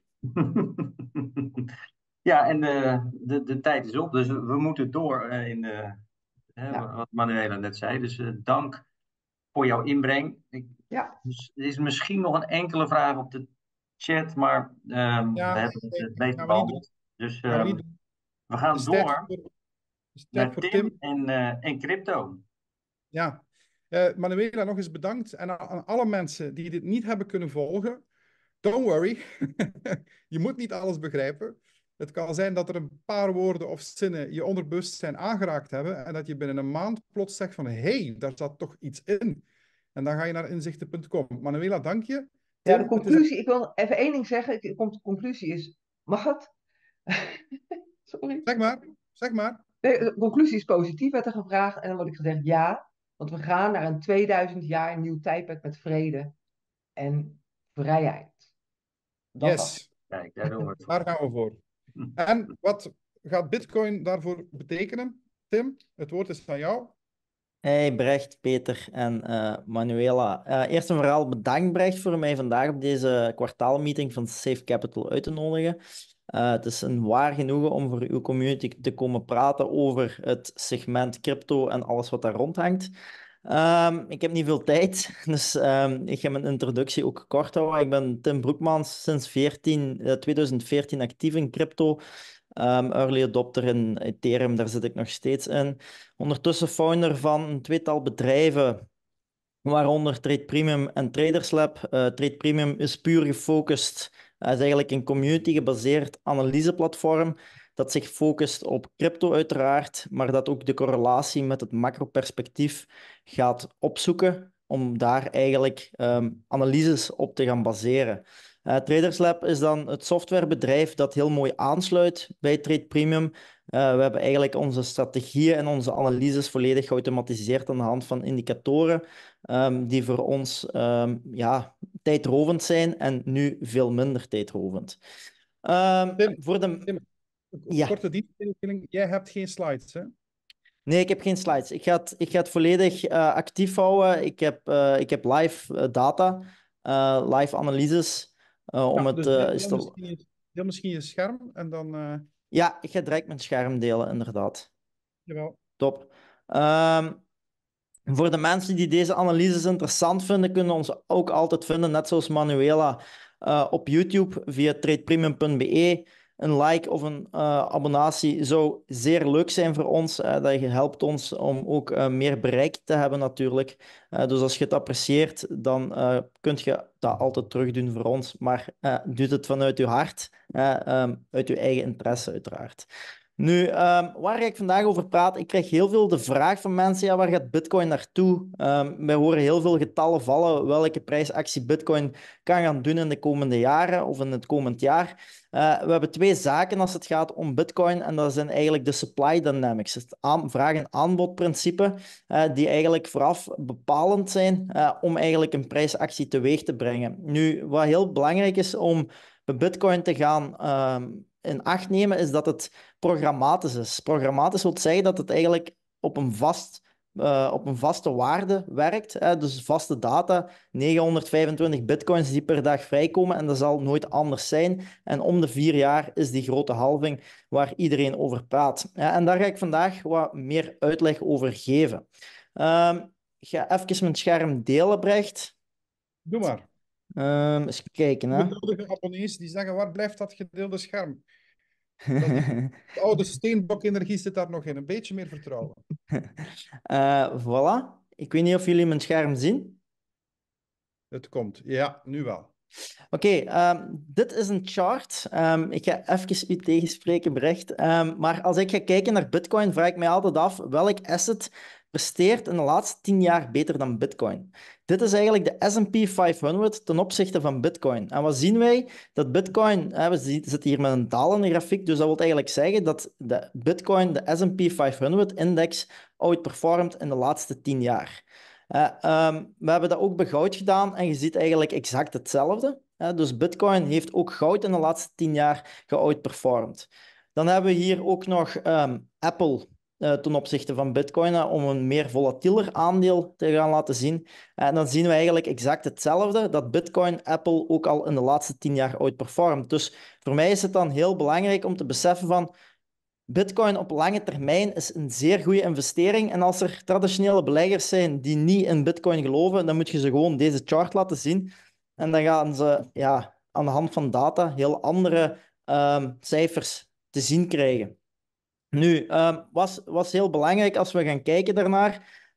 Ja, en de, de, de tijd is op, dus we, we moeten door eh, in de, hè,
Ja.
wat Manuela net zei. Dus eh, dank voor jouw inbreng. Ik,
Ja.
dus, er is misschien nog een enkele vraag op de chat, maar ehm,
Ja,
we hebben het
nee,
het meeste
gaan we niet
behandeld. Dus
Gaan we
ehm,
niet doen.
we gaan
Het is tijd
door
voor, het is tijd
naar
voor
Tim,
Tim.
En, eh, en crypto.
Ja. Eh, Manuela, nog eens bedankt. En aan, aan alle mensen die dit niet hebben kunnen volgen, don't worry. Je moet niet alles begrijpen. Het kan zijn dat er een paar woorden of zinnen je onderbewustzijn aangeraakt hebben en dat je binnen een maand plots zegt van hé, hey, daar zat toch iets in. En dan ga je naar inzichten punt com. Manuela, dank je.
Ja,
Tim,
de
het is
conclusie, ik wil even één ding zeggen. Ik- De conclusie is, mag het? Sorry.
Zeg maar, zeg maar.
Nee, de conclusie is positief, werd er gevraagd. En dan wordt ik gezegd ja, want we gaan naar een tweeduizend jaar nieuw tijdperk met vrede en vrijheid. Dat was het.
Yes,
Kijk, daar doen we het voor.
daar gaan we voor. En wat gaat Bitcoin daarvoor betekenen? Tim, het woord is van jou.
Hey Brecht, Peter en eh, Manuela. Eh, eerst en vooral bedankt Brecht voor mij vandaag op deze kwartaalmeeting van Safe Capital uit te nodigen. Eh, het is een waar genoegen om voor uw community te komen praten over het segment crypto en alles wat daar rondhangt. Ehm, ik heb niet veel tijd, dus ehm, ik ga mijn introductie ook kort houden. Ik ben Tim Broekmans, sinds veertien, eh, twintig veertien actief in crypto. Um, early adopter in Ethereum, daar zit ik nog steeds in. Ondertussen founder van een tweetal bedrijven, waaronder Trade Premium en Traderslab. Uh, Trade Premium is puur gefocust, uh, is eigenlijk een community-gebaseerd analyseplatform dat zich focust op crypto uiteraard, maar dat ook de correlatie met het macroperspectief gaat opzoeken om daar eigenlijk um, analyses op te gaan baseren. Uh, Traderslab is dan het softwarebedrijf dat heel mooi aansluit bij Trade Premium. Uh, we hebben eigenlijk onze strategieën en onze analyses volledig geautomatiseerd aan de hand van indicatoren um, die voor ons um, ja, tijdrovend zijn en nu veel minder tijdrovend. Um,
Tim,
voor de...
Tim,
Ja.
korte dienstmededeling. Jij hebt geen slides, hè?
Nee, ik heb geen slides. Ik ga het, ik ga het volledig uh, actief houden. Ik heb, uh, ik heb live uh, data, uh, live analyses. Uh, om
Ja,
het,
dus
uh,
deel,
is
deel,
te...
misschien je, deel misschien je scherm en dan... Uh...
Ja, ik ga direct mijn scherm delen, inderdaad.
Jawel.
Top. Um, voor de mensen die deze analyses interessant vinden, kunnen ons ook altijd vinden, net zoals Manuela, uh, op YouTube via tradepremium punt be. Een like of een uh, abonnatie zou zeer leuk zijn voor ons. Uh, dat helpt ons om ook uh, meer bereik te hebben natuurlijk. Uh, dus als je het apprecieert, dan uh, kun je dat altijd terugdoen voor ons. Maar uh, doe het vanuit je hart, uh, um, uit je eigen interesse uiteraard. Nu, um, waar ik vandaag over praat, ik krijg heel veel de vraag van mensen, ja, waar gaat Bitcoin naartoe? Um, wij horen heel veel getallen vallen, welke prijsactie Bitcoin kan gaan doen in de komende jaren of in het komend jaar. Uh, we hebben twee zaken als het gaat om Bitcoin en dat zijn eigenlijk de supply dynamics, het aan, vraag- en aanbodprincipe, uh, die eigenlijk vooraf bepalend zijn uh, om eigenlijk een prijsactie teweeg te brengen. Nu, wat heel belangrijk is om bij Bitcoin te gaan um, in acht nemen, is dat het programmatisch is. Programmatisch wil zeggen dat het eigenlijk op een, vast, uh, op een vaste waarde werkt. Hè? Dus vaste data, negenhonderdvijfentwintig bitcoins die per dag vrijkomen en dat zal nooit anders zijn. En om de vier jaar is die grote halving waar iedereen over praat. Ja, en daar ga ik vandaag wat meer uitleg over geven. Um, ik ga even mijn scherm delen, Brecht.
Doe maar.
Um, eens kijken. Hè.
De abonnees die zeggen, waar blijft dat gedeelde scherm? Dat die, de oude steenbok-energie zit daar nog in. Een beetje meer vertrouwen.
uh, voilà. Ik weet niet of jullie mijn scherm zien.
Het komt. Ja, nu wel.
Oké, okay, um, dit is een chart. Um, ik ga even u tegenspreken, Brecht. Um, maar als ik ga kijken naar Bitcoin, vraag ik mij altijd af welk asset presteert in de laatste tien jaar beter dan Bitcoin. Dit is eigenlijk de S en P vijfhonderd ten opzichte van Bitcoin. En wat zien wij? Dat Bitcoin, hè, we zitten hier met een dalende grafiek, dus dat wil eigenlijk zeggen dat de Bitcoin de S en P vijfhonderd-index outperformt in de laatste tien jaar. Uh, um, we hebben dat ook bij goud gedaan en je ziet eigenlijk exact hetzelfde. Uh, dus Bitcoin heeft ook goud in de laatste tien jaar geoutperformed. Dan hebben we hier ook nog um, Apple uh, ten opzichte van Bitcoin, uh, om een meer volatieler aandeel te gaan laten zien. En uh, dan zien we eigenlijk exact hetzelfde, dat Bitcoin Apple ook al in de laatste tien jaar outperformt. Dus voor mij is het dan heel belangrijk om te beseffen van Bitcoin op lange termijn is een zeer goede investering. En als er traditionele beleggers zijn die niet in Bitcoin geloven, dan moet je ze gewoon deze chart laten zien. En dan gaan ze ja, aan de hand van data heel andere um, cijfers te zien krijgen. Nu, um, was, was heel belangrijk als we gaan kijken daarnaar.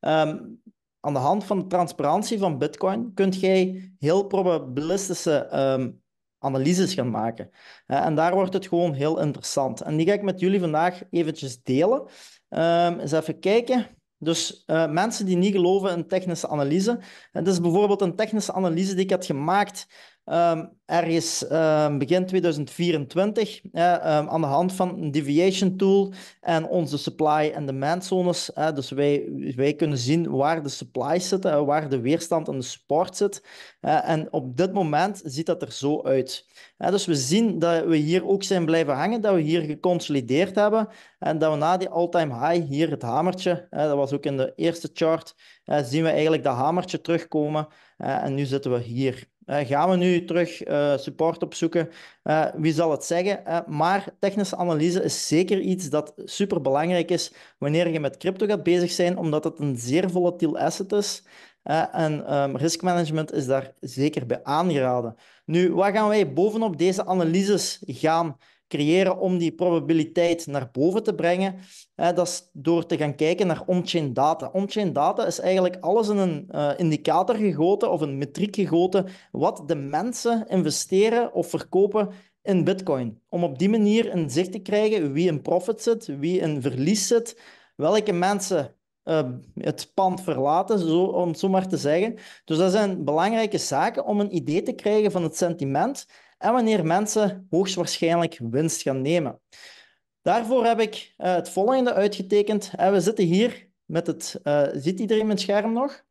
Um, aan de hand van de transparantie van Bitcoin kun jij heel probabilistische um, analyses gaan maken. Uh, en daar wordt het gewoon heel interessant. En die ga ik met jullie vandaag eventjes delen. Um, eens even kijken. Dus uh, mensen die niet geloven in technische analyse. En dat is bijvoorbeeld een technische analyse die ik had gemaakt um, ergens um, begin tweeduizend vierentwintig uh, um, aan de hand van een deviation tool en onze supply en demand zones. Uh, dus wij, wij kunnen zien waar de supply zit, uh, waar de weerstand en de support zit. Uh, en op dit moment ziet dat er zo uit. Uh, dus we zien dat we hier ook zijn blijven hangen, dat we hier geconsolideerd hebben en dat we na die all-time high, hier het hamertje, uh, dat was ook in de eerste chart, uh, zien we eigenlijk dat hamertje terugkomen uh, en nu zitten we hier. Uh, gaan we nu terug uh, support opzoeken? Uh, wie zal het zeggen? Uh, maar technische analyse is zeker iets dat superbelangrijk is wanneer je met crypto gaat bezig zijn, omdat het een zeer volatiel asset is. Uh, en um, riskmanagement is daar zeker bij aangeraden. Nu, wat gaan wij bovenop deze analyses gaan creëren om die probabiliteit naar boven te brengen? Uh, dat is door te gaan kijken naar on-chain data. On-chain data is eigenlijk alles in een uh, indicator gegoten of een metriek gegoten wat de mensen investeren of verkopen in Bitcoin. Om op die manier een zicht te krijgen wie in profit zit, wie in verlies zit, welke mensen uh, het pand verlaten, zo, om het zo maar te zeggen. Dus dat zijn belangrijke zaken om een idee te krijgen van het sentiment en wanneer mensen hoogstwaarschijnlijk winst gaan nemen. Daarvoor heb ik uh, het volgende uitgetekend. Uh, we zitten hier met het... Uh, ziet iedereen mijn scherm nog?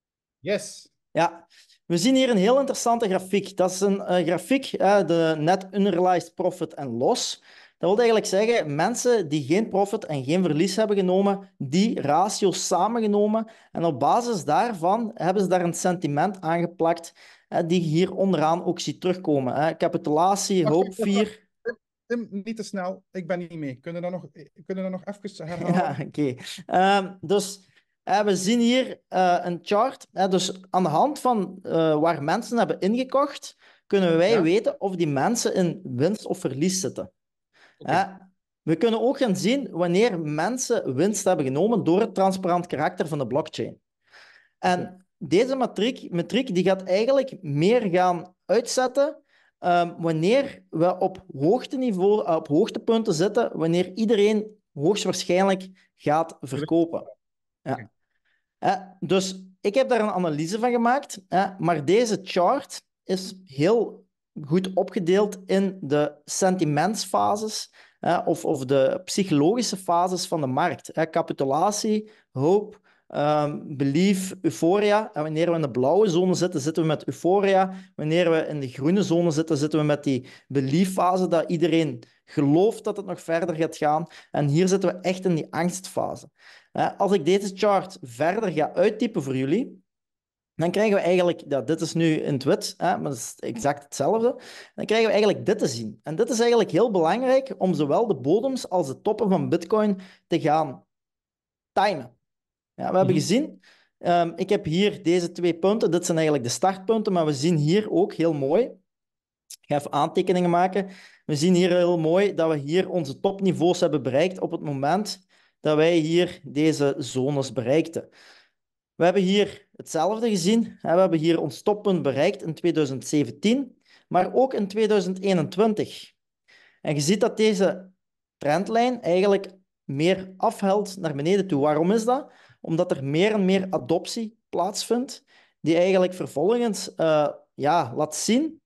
Yes.
Ja. We zien hier een heel interessante grafiek. Dat is een uh, grafiek, uh, de Net Unrealized Profit and Loss. Dat wil eigenlijk zeggen, mensen die geen profit en geen verlies hebben genomen, die ratio's samengenomen. En op basis daarvan hebben ze daar een sentiment aangeplakt, uh, die je hier onderaan ook ziet terugkomen. Uh, capitulatie, hoop vier...
Tim, niet te snel. Ik ben niet mee. Kunnen we dat nog, kunnen we dat nog even herhalen?
Ja, oké. Okay. Um, dus uh, we zien hier uh, een chart. Uh, dus aan de hand van uh, waar mensen hebben ingekocht, kunnen wij ja. weten of die mensen in winst of verlies zitten. Okay. Uh, we kunnen ook gaan zien wanneer mensen winst hebben genomen door het transparant karakter van de blockchain. En okay. deze metriek, metriek die gaat eigenlijk meer gaan uitzetten um, wanneer we op hoogteniveau, uh, op hoogtepunten zitten, wanneer iedereen hoogstwaarschijnlijk gaat verkopen. Ja. Uh, dus ik heb daar een analyse van gemaakt, uh, maar deze chart is heel goed opgedeeld in de sentimentsfases uh, of, of de psychologische fases van de markt. Uh, capitulatie, hoop, um, belief, euforia. En wanneer we in de blauwe zone zitten, zitten we met euforia. Wanneer we in de groene zone zitten, zitten we met die belieffase, dat iedereen gelooft dat het nog verder gaat gaan. En hier zitten we echt in die angstfase. Uh, als ik deze chart verder ga uittypen voor jullie, dan krijgen we eigenlijk, ja, dit is nu in het wit, hè, maar dat is exact hetzelfde. Dan krijgen we eigenlijk dit te zien. En dit is eigenlijk heel belangrijk om zowel de bodems als de toppen van Bitcoin te gaan timen. Ja, we hebben gezien, um, ik heb hier deze twee punten, dit zijn eigenlijk de startpunten, maar we zien hier ook heel mooi, ik ga even aantekeningen maken, we zien hier heel mooi dat we hier onze topniveaus hebben bereikt op het moment dat wij hier deze zones bereikten. We hebben hier hetzelfde gezien. We hebben hier ons toppunt bereikt in tweeduizend zeventien, maar ook in tweeduizend eenentwintig. En je ziet dat deze trendlijn eigenlijk meer afhelt naar beneden toe. Waarom is dat? Omdat er meer en meer adoptie plaatsvindt, die eigenlijk vervolgens uh, ja, laat zien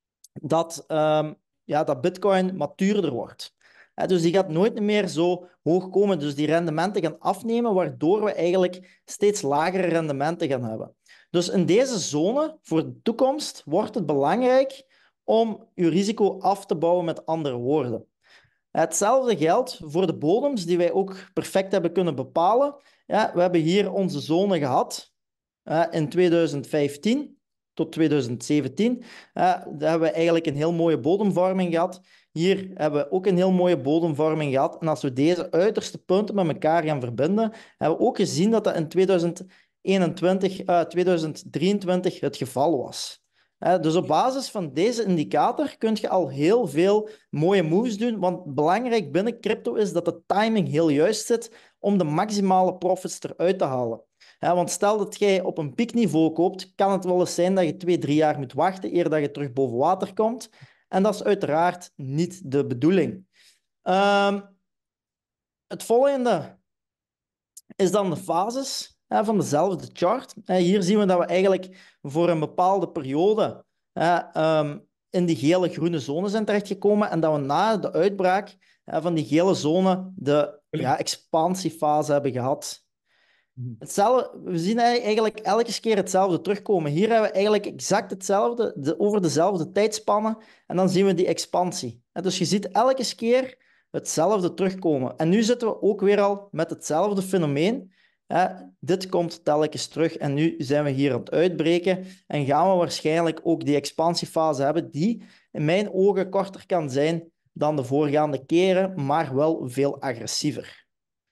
dat, um, ja, dat Bitcoin matuurder wordt. He, dus die gaat nooit meer zo hoog komen. Dus die rendementen gaan afnemen, waardoor we eigenlijk steeds lagere rendementen gaan hebben. Dus in deze zone, voor de toekomst, wordt het belangrijk om je risico af te bouwen, met andere woorden. Hetzelfde geldt voor de bodems, die wij ook perfect hebben kunnen bepalen. Ja, we hebben hier onze zone gehad uh, in tweeduizend vijftien tot tweeduizend zeventien. Uh, daar hebben we eigenlijk een heel mooie bodemvorming gehad. Hier hebben we ook een heel mooie bodemvorming gehad. En als we deze uiterste punten met elkaar gaan verbinden, hebben we ook gezien dat dat in tweeduizend eenentwintig, uh, tweeduizend drieëntwintig het geval was. Uh, dus op basis van deze indicator kun je al heel veel mooie moves doen, want belangrijk binnen crypto is dat de timing heel juist zit om de maximale profits eruit te halen. Uh, want stel dat jij op een piekniveau koopt, kan het wel eens zijn dat je twee, drie jaar moet wachten eer dat je terug boven water komt. En dat is uiteraard niet de bedoeling. Um, het volgende is dan de fases hè, van dezelfde chart. Uh, hier zien we dat we eigenlijk voor een bepaalde periode uh, um, in die gele-groene zone zijn terechtgekomen en dat we na de uitbraak uh, van die gele zone de ja, expansiefase hebben gehad. Hetzelfde, we zien eigenlijk elke keer hetzelfde terugkomen. Hier hebben we eigenlijk exact hetzelfde, de, over dezelfde tijdspannen, en dan zien we die expansie. En dus je ziet elke keer hetzelfde terugkomen. En nu zitten we ook weer al met hetzelfde fenomeen. Hè, dit komt telkens terug en nu zijn we hier aan het uitbreken en gaan we waarschijnlijk ook die expansiefase hebben, die in mijn ogen korter kan zijn dan de voorgaande keren, maar wel veel agressiever.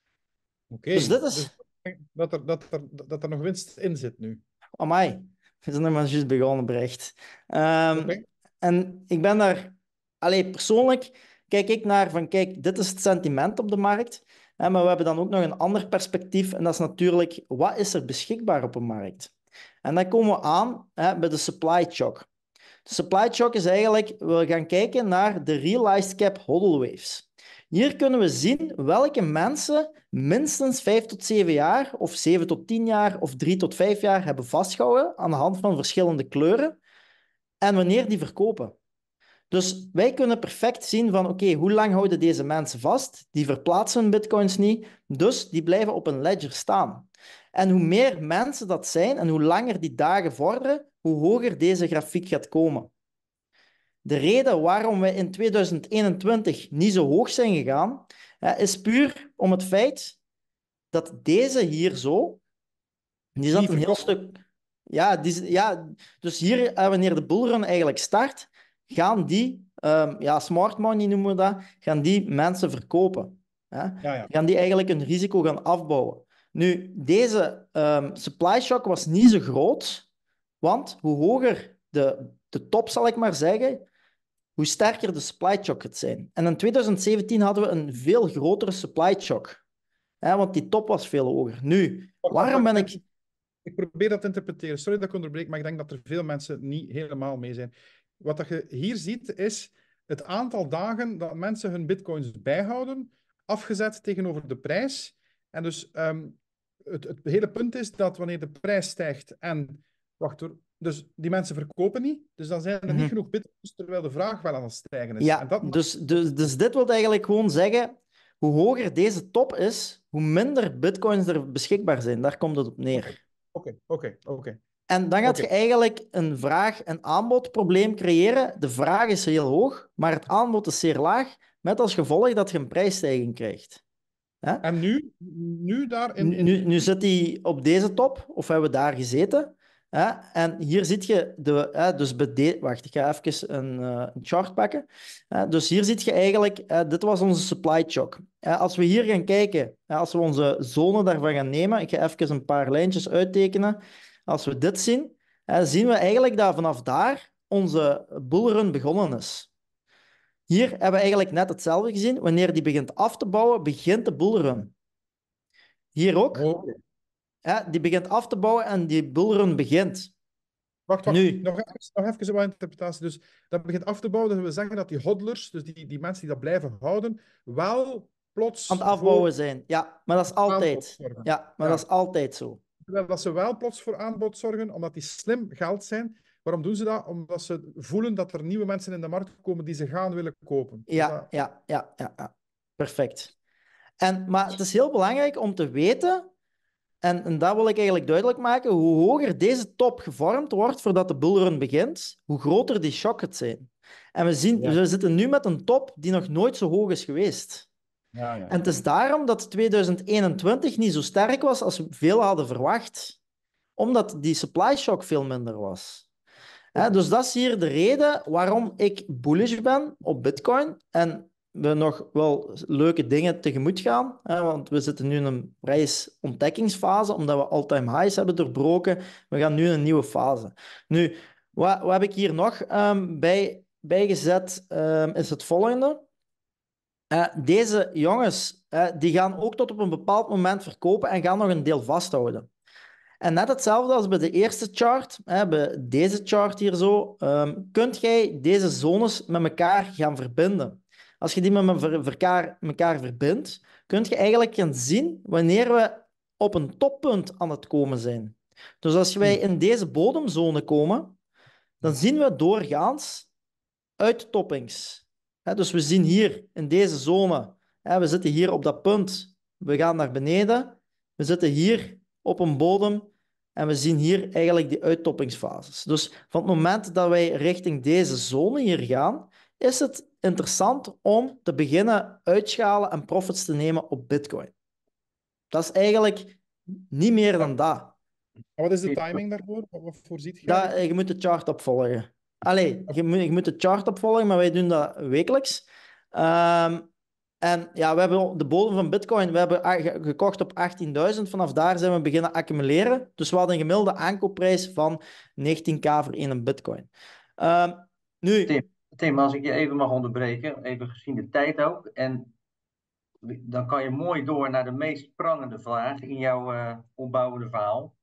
Oké,
dus dit is...
dus dat, er, dat, er, dat er nog winst in zit nu.
Amai, we zijn nog maar juist begonnen, Brecht. Um,
Okay.
En ik ben daar... Allee, persoonlijk kijk ik naar van, kijk, dit is het sentiment op de markt, hè, maar we hebben dan ook nog een ander perspectief, en dat is natuurlijk, wat is er beschikbaar op een markt? En dan komen we aan hè, bij de supply shock. De supply shock is eigenlijk, we gaan kijken naar de realized cap hodl waves. Hier kunnen we zien welke mensen minstens vijf tot zeven jaar, of zeven tot tien jaar, of drie tot vijf jaar hebben vastgehouden aan de hand van verschillende kleuren, en wanneer die verkopen. Dus wij kunnen perfect zien van, oké, okay, hoe lang houden deze mensen vast? Die verplaatsen hun bitcoins niet, dus die blijven op een ledger staan. En hoe meer mensen dat zijn, en hoe langer die dagen vorderen, hoe hoger deze grafiek gaat komen. De reden waarom we in tweeduizend eenentwintig niet zo hoog zijn gegaan, is puur om het feit dat deze hier zo, die zat een heel stuk... Ja, die, ja, dus hier, wanneer de bullrun eigenlijk start, gaan die, um, ja, smart money noemen we dat, gaan die mensen verkopen. Hè? Ja, ja. Gaan die eigenlijk een risico gaan afbouwen. Nu, deze um, supply shock was niet zo groot, want hoe hoger de, de top, zal ik maar zeggen, hoe sterker de supply shock gaat zijn. En in tweeduizend zeventien hadden we een veel grotere supply shock. Hè, want die top was veel hoger. Nu, waarom ben ik...
Ik probeer dat te interpreteren. Sorry dat ik onderbreek, maar ik denk dat er veel mensen niet helemaal mee zijn. wat dat je hier ziet, is het aantal dagen dat mensen hun bitcoins bijhouden, afgezet tegenover de prijs. En dus um, het, het hele punt is dat wanneer de prijs stijgt en... Wacht hoor. Dus die mensen verkopen niet. Dus dan zijn er niet
Mhm.
genoeg bitcoins, terwijl de vraag wel aan het stijgen is.
Ja,
En dat
dus, dus, dus dit wil eigenlijk gewoon zeggen, hoe hoger deze top is, hoe minder bitcoins er beschikbaar zijn. Daar komt het op neer.
Oké, oké, oké.
En dan gaat
Oké.
je eigenlijk een vraag- en aanbodprobleem creëren. De vraag is heel hoog, maar het aanbod is zeer laag, met als gevolg dat je een prijsstijging krijgt. Hè?
En nu, nu daar in... in...
Nu, nu zit hij op deze top, of hebben we daar gezeten. Hè? En hier zie je de... Hè, dus bij de, wacht, ik ga even een, uh, een chart pakken. Hè? Dus hier zie je eigenlijk... Uh, dit was onze supply shock. Hè? Als we hier gaan kijken, hè, als we onze zone daarvan gaan nemen, ik ga even een paar lijntjes uittekenen. Als we dit zien, hè, zien we eigenlijk dat vanaf daar onze bullrun begonnen is. Hier hebben we eigenlijk net hetzelfde gezien. Wanneer die begint af te bouwen, begint de bullrun. Hier ook.
Oh.
Ja, die begint af te bouwen en die bullrun begint.
Wacht, wacht.
Nu.
Nog even, nog even een interpretatie. Dus dat begint af te bouwen. Dat we zeggen dat die hodlers, dus die, die mensen die dat blijven houden, wel plots...
Aan het afbouwen
voor
zijn. Ja, maar dat is altijd.
aanbod zorgen.
Ja, maar
Ja.
dat is altijd zo.
Terwijl dat ze wel plots voor aanbod zorgen, omdat die slim geld zijn. Waarom doen ze dat? Omdat ze voelen dat er nieuwe mensen in de markt komen die ze gaan willen kopen. Dus
Ja,
dat...
ja, ja, ja, ja. Perfect. En, maar het is heel belangrijk om te weten, en, en dat wil ik eigenlijk duidelijk maken, hoe hoger deze top gevormd wordt voordat de bullrun begint, hoe groter die shock het zijn. En we, zien,
Ja.
we zitten nu met een top die nog nooit zo hoog is geweest.
Ja, ja.
En het is daarom dat tweeduizend eenentwintig niet zo sterk was als we veel hadden verwacht. Omdat die supply shock veel minder was. Hè, dus dat is hier de reden waarom ik bullish ben op Bitcoin. En we nog wel leuke dingen tegemoet gaan. Hè, want we zitten nu in een prijsontdekkingsfase, omdat we all-time highs hebben doorbroken. We gaan nu in een nieuwe fase. Nu, wat, wat heb ik hier nog um, bij, bijgezet, um, is het volgende. Uh, deze jongens uh, die gaan ook tot op een bepaald moment verkopen en gaan nog een deel vasthouden. En net hetzelfde als bij de eerste chart, hè, bij deze chart hier zo, um, kunt jij deze zones met elkaar gaan verbinden. Als je die met elkaar, elkaar verbindt, kun je eigenlijk gaan zien wanneer we op een toppunt aan het komen zijn. Dus als wij in deze bodemzone komen, dan zien we doorgaans uittoppings. He, dus we zien hier in deze zone, he, we zitten hier op dat punt, we gaan naar beneden, we zitten hier op een bodem en we zien hier eigenlijk die uittoppingsfases. Dus van het moment dat wij richting deze zone hier gaan, is het interessant om te beginnen uitschalen en profits te nemen op Bitcoin. Dat is eigenlijk niet meer dan dat.
En wat is de timing daarvoor? Wat, wat voorziet je?
Dat, je moet de chart opvolgen. Allee, je moet, je moet de chart opvolgen, maar wij doen dat wekelijks. Um, en ja, we hebben de bodem van Bitcoin we hebben gekocht op achttienduizend. Vanaf daar zijn we beginnen accumuleren. Dus we hadden een gemiddelde aankoopprijs van negentien k voor één Bitcoin. Um, nu...
Tim, Tim, als ik je even mag onderbreken, even gezien de tijd ook. En dan kan je mooi door naar de meest prangende vraag in jouw uh, opbouwende verhaal.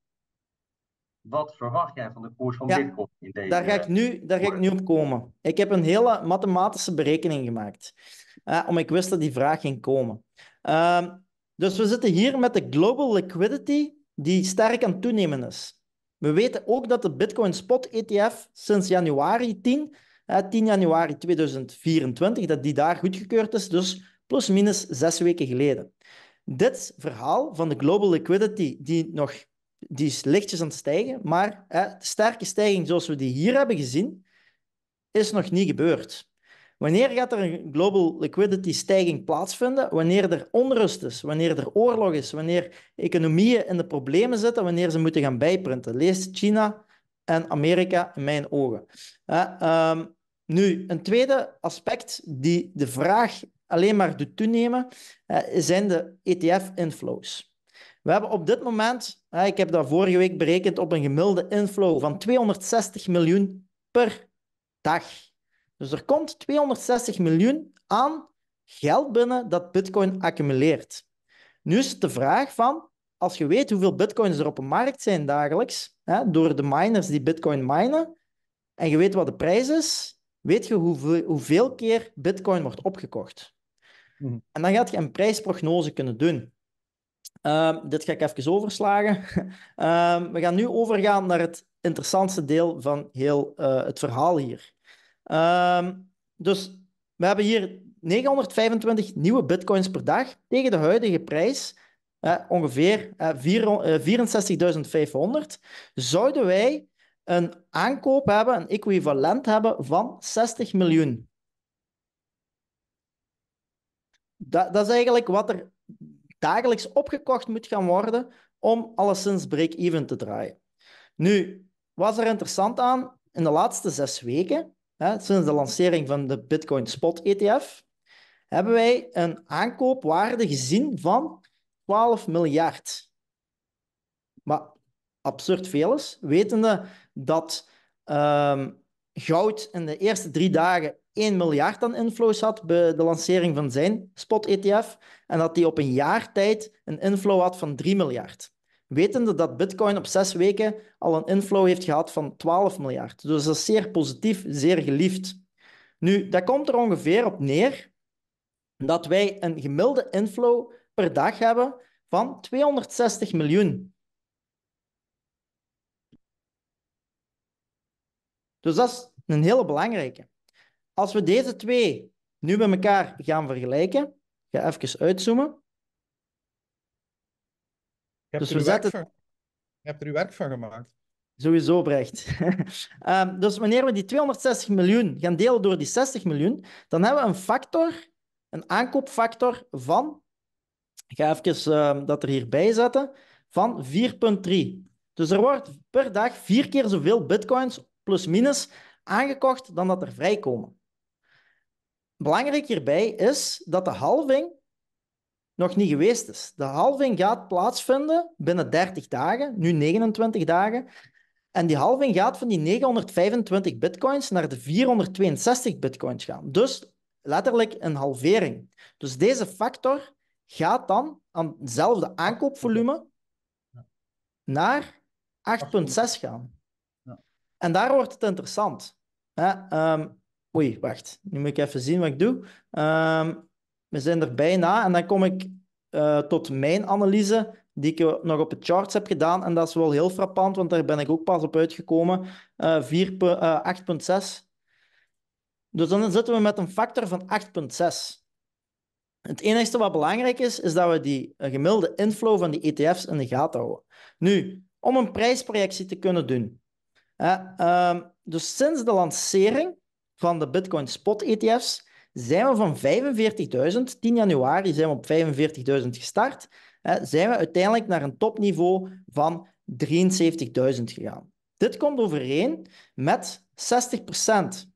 Wat verwacht jij van de koers van
ja,
Bitcoin in deze...
Daar ga ik nu, daar ga ik nu op komen. Ik heb een hele mathematische berekening gemaakt. Uh, om ik wist dat die vraag ging komen. Uh, dus we zitten hier met de global liquidity die sterk aan het toenemen is. We weten ook dat de Bitcoin Spot E T F sinds januari tien, uh, tien januari tweeduizend vierentwintig, dat die daar goedgekeurd is, dus plus minus zes weken geleden. Dit verhaal van de global liquidity die nog... Die is lichtjes aan het stijgen, maar hè, de sterke stijging zoals we die hier hebben gezien, is nog niet gebeurd. Wanneer gaat er een global liquidity stijging plaatsvinden? Wanneer er onrust is, wanneer er oorlog is, wanneer economieën in de problemen zitten, wanneer ze moeten gaan bijprinten. Lees China en Amerika in mijn ogen. Uh, um, nu, een tweede aspect die de vraag alleen maar doet toenemen, uh, zijn de E T F-inflows. We hebben op dit moment, ik heb dat vorige week berekend, op een gemiddelde inflow van tweehonderdzestig miljoen per dag. Dus er komt tweehonderdzestig miljoen aan geld binnen dat Bitcoin accumuleert. Nu is het de vraag van, als je weet hoeveel Bitcoins er op de markt zijn dagelijks, door de miners die Bitcoin minen, en je weet wat de prijs is, weet je hoeveel, hoeveel keer Bitcoin wordt opgekocht.
Mhm.
En dan gaat je een prijsprognose kunnen doen. Um, dit ga ik even overslagen. um, we gaan nu overgaan naar het interessantste deel van heel uh, het verhaal hier. Um, dus we hebben hier negenhonderdvijfentwintig nieuwe bitcoins per dag tegen de huidige prijs, uh, ongeveer uh, vierenzestigduizend vijfhonderd. Zouden wij een aankoop hebben, een equivalent hebben van zestig miljoen. Dat, dat is eigenlijk wat er dagelijks opgekocht moet gaan worden om alleszins break-even te draaien. Nu, wat is er interessant aan? In de laatste zes weken, hè, sinds de lancering van de Bitcoin Spot E T F, hebben wij een aankoopwaarde gezien van twaalf miljard. Maar absurd veel is, wetende dat um, goud in de eerste drie dagen één miljard aan inflows had bij de lancering van zijn Spot-E T F en dat hij op een jaar tijd een inflow had van drie miljard. Wetende dat Bitcoin op zes weken al een inflow heeft gehad van twaalf miljard. Dus dat is zeer positief, zeer geliefd. Nu, dat komt er ongeveer op neer dat wij een gemiddelde inflow per dag hebben van tweehonderdzestig miljoen. Dus dat is een hele belangrijke. Als we deze twee nu bij elkaar gaan vergelijken, ik ga even uitzoomen.
Je hebt,
Dus
er
we
uw werk
zetten...
van, je hebt er uw werk van gemaakt.
Sowieso, Brecht. um, dus wanneer we die tweehonderdzestig miljoen gaan delen door die zestig miljoen, dan hebben we een factor, een aankoopfactor van, ik ga even uh, dat er hierbij zetten, van vier komma drie. Dus er wordt per dag vier keer zoveel bitcoins, plus minus, aangekocht dan dat er vrijkomen. Belangrijk hierbij is dat de halving nog niet geweest is. De halving gaat plaatsvinden binnen dertig dagen, nu negenentwintig dagen. En die halving gaat van die negenhonderdvijfentwintig bitcoins naar de vierhonderdtweeënzestig bitcoins gaan. Dus letterlijk een halvering. Dus deze factor gaat dan aan hetzelfde aankoopvolume naar acht komma zes gaan.
Ja.
En daar wordt het interessant. Hè? Um, oei, wacht. Nu moet ik even zien wat ik doe. Um, we zijn er bijna en dan kom ik uh, tot mijn analyse die ik nog op de charts heb gedaan. En dat is wel heel frappant, want daar ben ik ook pas op uitgekomen. Uh, acht komma zes. Dus dan zitten we met een factor van acht komma zes. Het enige wat belangrijk is, is dat we die gemiddelde inflow van die E T F's in de gaten houden. Nu, om een prijsprojectie te kunnen doen. Uh, um, dus sinds de lancering van de Bitcoin Spot E T F's zijn we van vijfenveertigduizend, tien januari zijn we op vijfenveertigduizend gestart, uh, zijn we uiteindelijk naar een topniveau van drieënzeventigduizend gegaan. Dit komt overeen met zestig procent.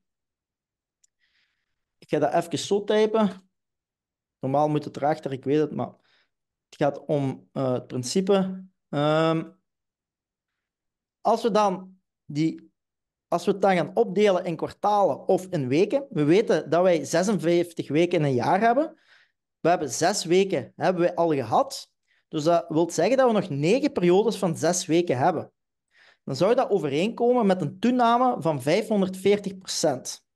Ik ga dat even zo typen. Normaal moet het erachter, ik weet het, maar het gaat om uh, het principe. Um, als we dan die Als we het dan gaan opdelen in kwartalen of in weken, we weten dat wij zesenvijftig weken in een jaar hebben. We hebben zes weken hebben we al gehad. Dus dat wil zeggen dat we nog negen periodes van zes weken hebben. Dan zou dat overeenkomen met een toename van vijfhonderdveertig procent.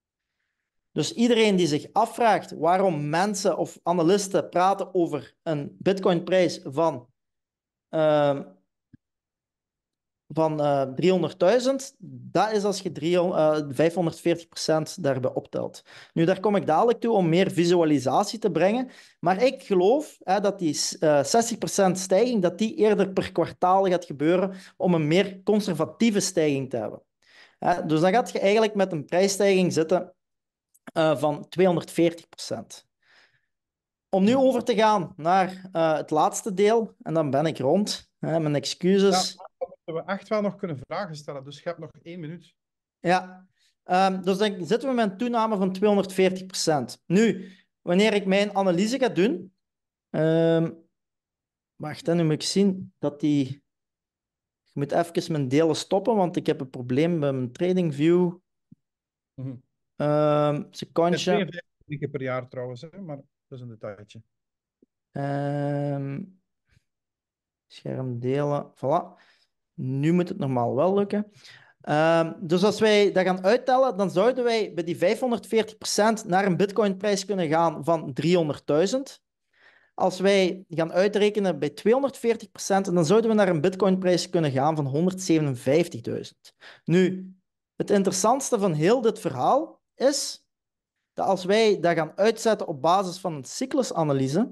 Dus iedereen die zich afvraagt waarom mensen of analisten praten over een bitcoinprijs van... Uh, van uh, driehonderdduizend, dat is als je driehonderd, uh, vijfhonderdveertig procent daarbij optelt. Nu, daar kom ik dadelijk toe om meer visualisatie te brengen, maar ik geloof hè, dat die uh, zestig procent stijging dat die eerder per kwartaal gaat gebeuren om een meer conservatieve stijging te hebben. Uh, dus dan gaat je eigenlijk met een prijsstijging zitten uh, van tweehonderdveertig procent. Om nu over te gaan naar uh, het laatste deel, en dan ben ik rond. Hè, mijn excuses.
Ja. We echt wel nog kunnen vragen stellen, dus je hebt nog één minuut.
Ja, um, dus dan zitten we met een toename van tweehonderdveertig procent. Nu, wanneer ik mijn analyse ga doen... Um, wacht, hè, nu moet ik zien dat die... Ik moet even mijn delen stoppen, want ik heb een probleem met mijn TradingView.
Mm-hmm.
Um, secondje.
tweeënvijftig keer per jaar trouwens, hè, maar dat is een detailtje.
Um, scherm delen, voilà. Nu moet het normaal wel lukken. Um, dus als wij dat gaan uittellen, dan zouden wij bij die vijfhonderdveertig procent naar een bitcoinprijs kunnen gaan van driehonderdduizend. Als wij gaan uitrekenen bij tweehonderdveertig procent, dan zouden we naar een bitcoinprijs kunnen gaan van honderdzevenenvijftigduizend. Nu, het interessantste van heel dit verhaal is dat als wij dat gaan uitzetten op basis van een cyclusanalyse,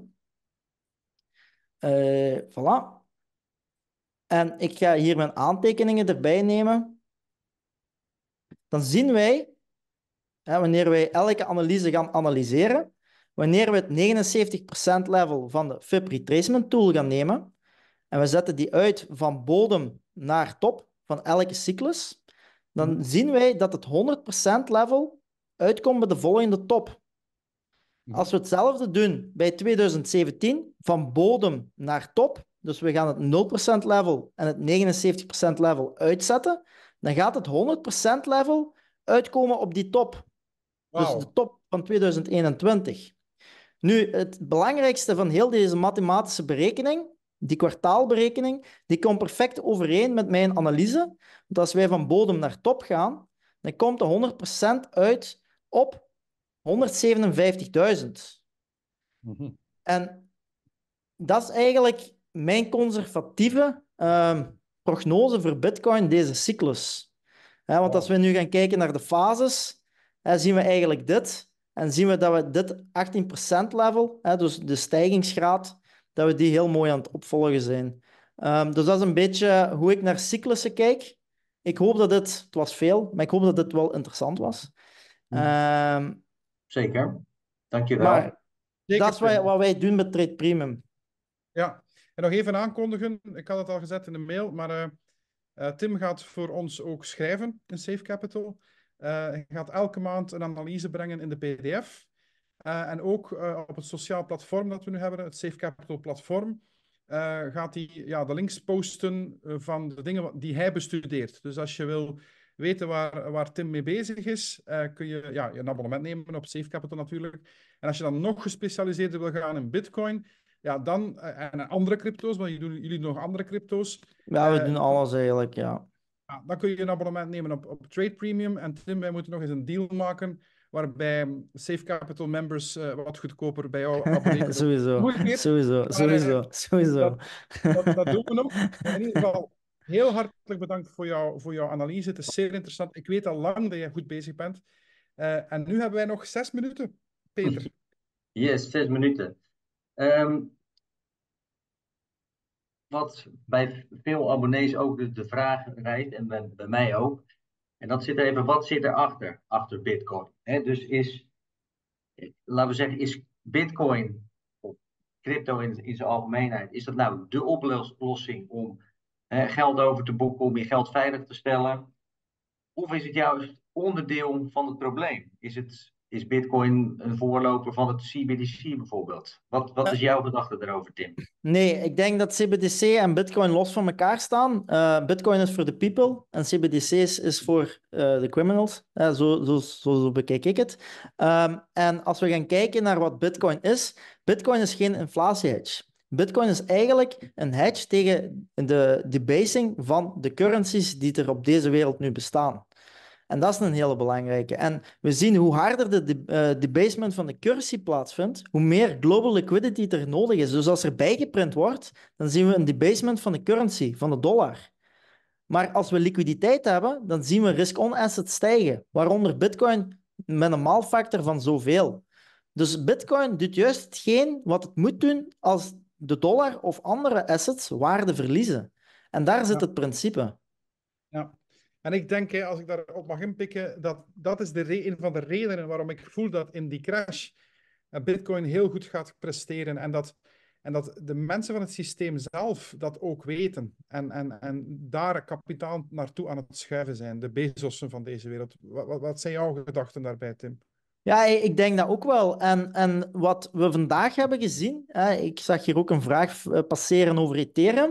uh, voilà. En ik ga hier mijn aantekeningen erbij nemen. Dan zien wij, hè, wanneer wij elke analyse gaan analyseren, wanneer we het negenenzeventig procent level van de F I B retracement tool gaan nemen, en we zetten die uit van bodem naar top van elke cyclus, dan mm. zien wij dat het honderd procent level uitkomt bij de volgende top. Mm. Als we hetzelfde doen bij twintig zeventien, van bodem naar top, dus we gaan het nul procent level en het negenenzeventig procent level uitzetten, dan gaat het honderd procent level uitkomen op die top. Wow. Dus de top van twintig eenentwintig. Nu, het belangrijkste van heel deze mathematische berekening, die kwartaalberekening, die komt perfect overeen met mijn analyse. Want als wij van bodem naar top gaan, dan komt de honderd procent uit op honderdzevenenvijftigduizend. Mm-hmm. En dat is eigenlijk mijn conservatieve uh, prognose voor Bitcoin deze cyclus. Ja, want als we nu gaan kijken naar de fases, hè, zien we eigenlijk dit. En zien we dat we dit achttien procent level, hè, dus de stijgingsgraad, dat we die heel mooi aan het opvolgen zijn. Um, dus dat is een beetje hoe ik naar cyclussen kijk. Ik hoop dat dit, het was veel, maar ik hoop dat dit wel interessant was. Um,
Zeker, dankjewel.
Maar
Zeker,
dat is wat, wat wij doen met Trade Premium.
Ja, en nog even aankondigen, ik had het al gezet in de mail, maar uh, uh, Tim gaat voor ons ook schrijven in Safe Capital. Uh, hij gaat elke maand een analyse brengen in de P D F. Uh, en ook uh, op het sociaal platform dat we nu hebben, het Safe Capital platform, uh, gaat hij ja, de links posten uh, van de dingen die hij bestudeert. Dus als je wil weten waar, waar Tim mee bezig is, uh, kun je ja, een abonnement nemen op Safe Capital natuurlijk. En als je dan nog gespecialiseerder wil gaan in Bitcoin, ja, dan, uh, en andere crypto's, want jullie doen, jullie doen nog andere crypto's.
Ja, we
uh,
doen alles eigenlijk, ja.
Ja, dan kun je een abonnement nemen op, op Trade Premium. En Tim, wij moeten nog eens een deal maken waarbij Safe Capital members uh, wat goedkoper bij jou abonneren.
Sowieso, sowieso,
maar,
sowieso,
uh,
sowieso.
Dat, dat, dat doen we nog. In ieder geval, heel hartelijk bedankt voor, jou, voor jouw analyse. Het is zeer interessant. Ik weet al lang dat je goed bezig bent. Uh, en nu hebben wij nog zes minuten, Peter.
Yes, zes minuten. Um, wat bij veel abonnees ook de, de vraag rijdt, en bij, bij mij ook. En dat zit even, wat zit erachter, achter Bitcoin? He, dus is, laten we zeggen, is Bitcoin, of crypto in, in zijn algemeenheid, is dat nou de oplossing om he, geld over te boeken, om je geld veilig te stellen? Of is het juist onderdeel van het probleem? Is, het, is Bitcoin een voorloper van het C B D C bijvoorbeeld? Wat, wat is jouw gedachte daarover, Tim?
Nee, ik denk dat C B D C en Bitcoin los van elkaar staan. Uh, Bitcoin is voor de people en C B D C is, is voor uh, de criminals. Uh, zo, zo, zo, zo bekijk ik het. Um, en als we gaan kijken naar wat Bitcoin is, Bitcoin is geen inflatie-hedge. Bitcoin is eigenlijk een hedge tegen de debasing van de currencies die er op deze wereld nu bestaan. En dat is een hele belangrijke. En we zien hoe harder de, de uh, debasement van de currency plaatsvindt, hoe meer global liquidity er nodig is. Dus als er bijgeprint wordt, dan zien we een debasement van de currency, van de dollar. Maar als we liquiditeit hebben, dan zien we risk-on assets stijgen, waaronder Bitcoin met een maalfactor van zoveel. Dus Bitcoin doet juist hetgeen wat het moet doen als de dollar of andere assets waarde verliezen. En daar zit ja. het principe.
Ja. En ik denk, als ik daarop mag inpikken, dat dat is de re- een van de redenen waarom ik voel dat in die crash Bitcoin heel goed gaat presteren. En dat, en dat de mensen van het systeem zelf dat ook weten. En, en, en daar kapitaal naartoe aan het schuiven zijn. De Bezossen van deze wereld. Wat, wat zijn jouw gedachten daarbij, Tim?
Ja, ik denk dat ook wel. En, en wat we vandaag hebben gezien, hè, ik zag hier ook een vraag passeren over Ethereum.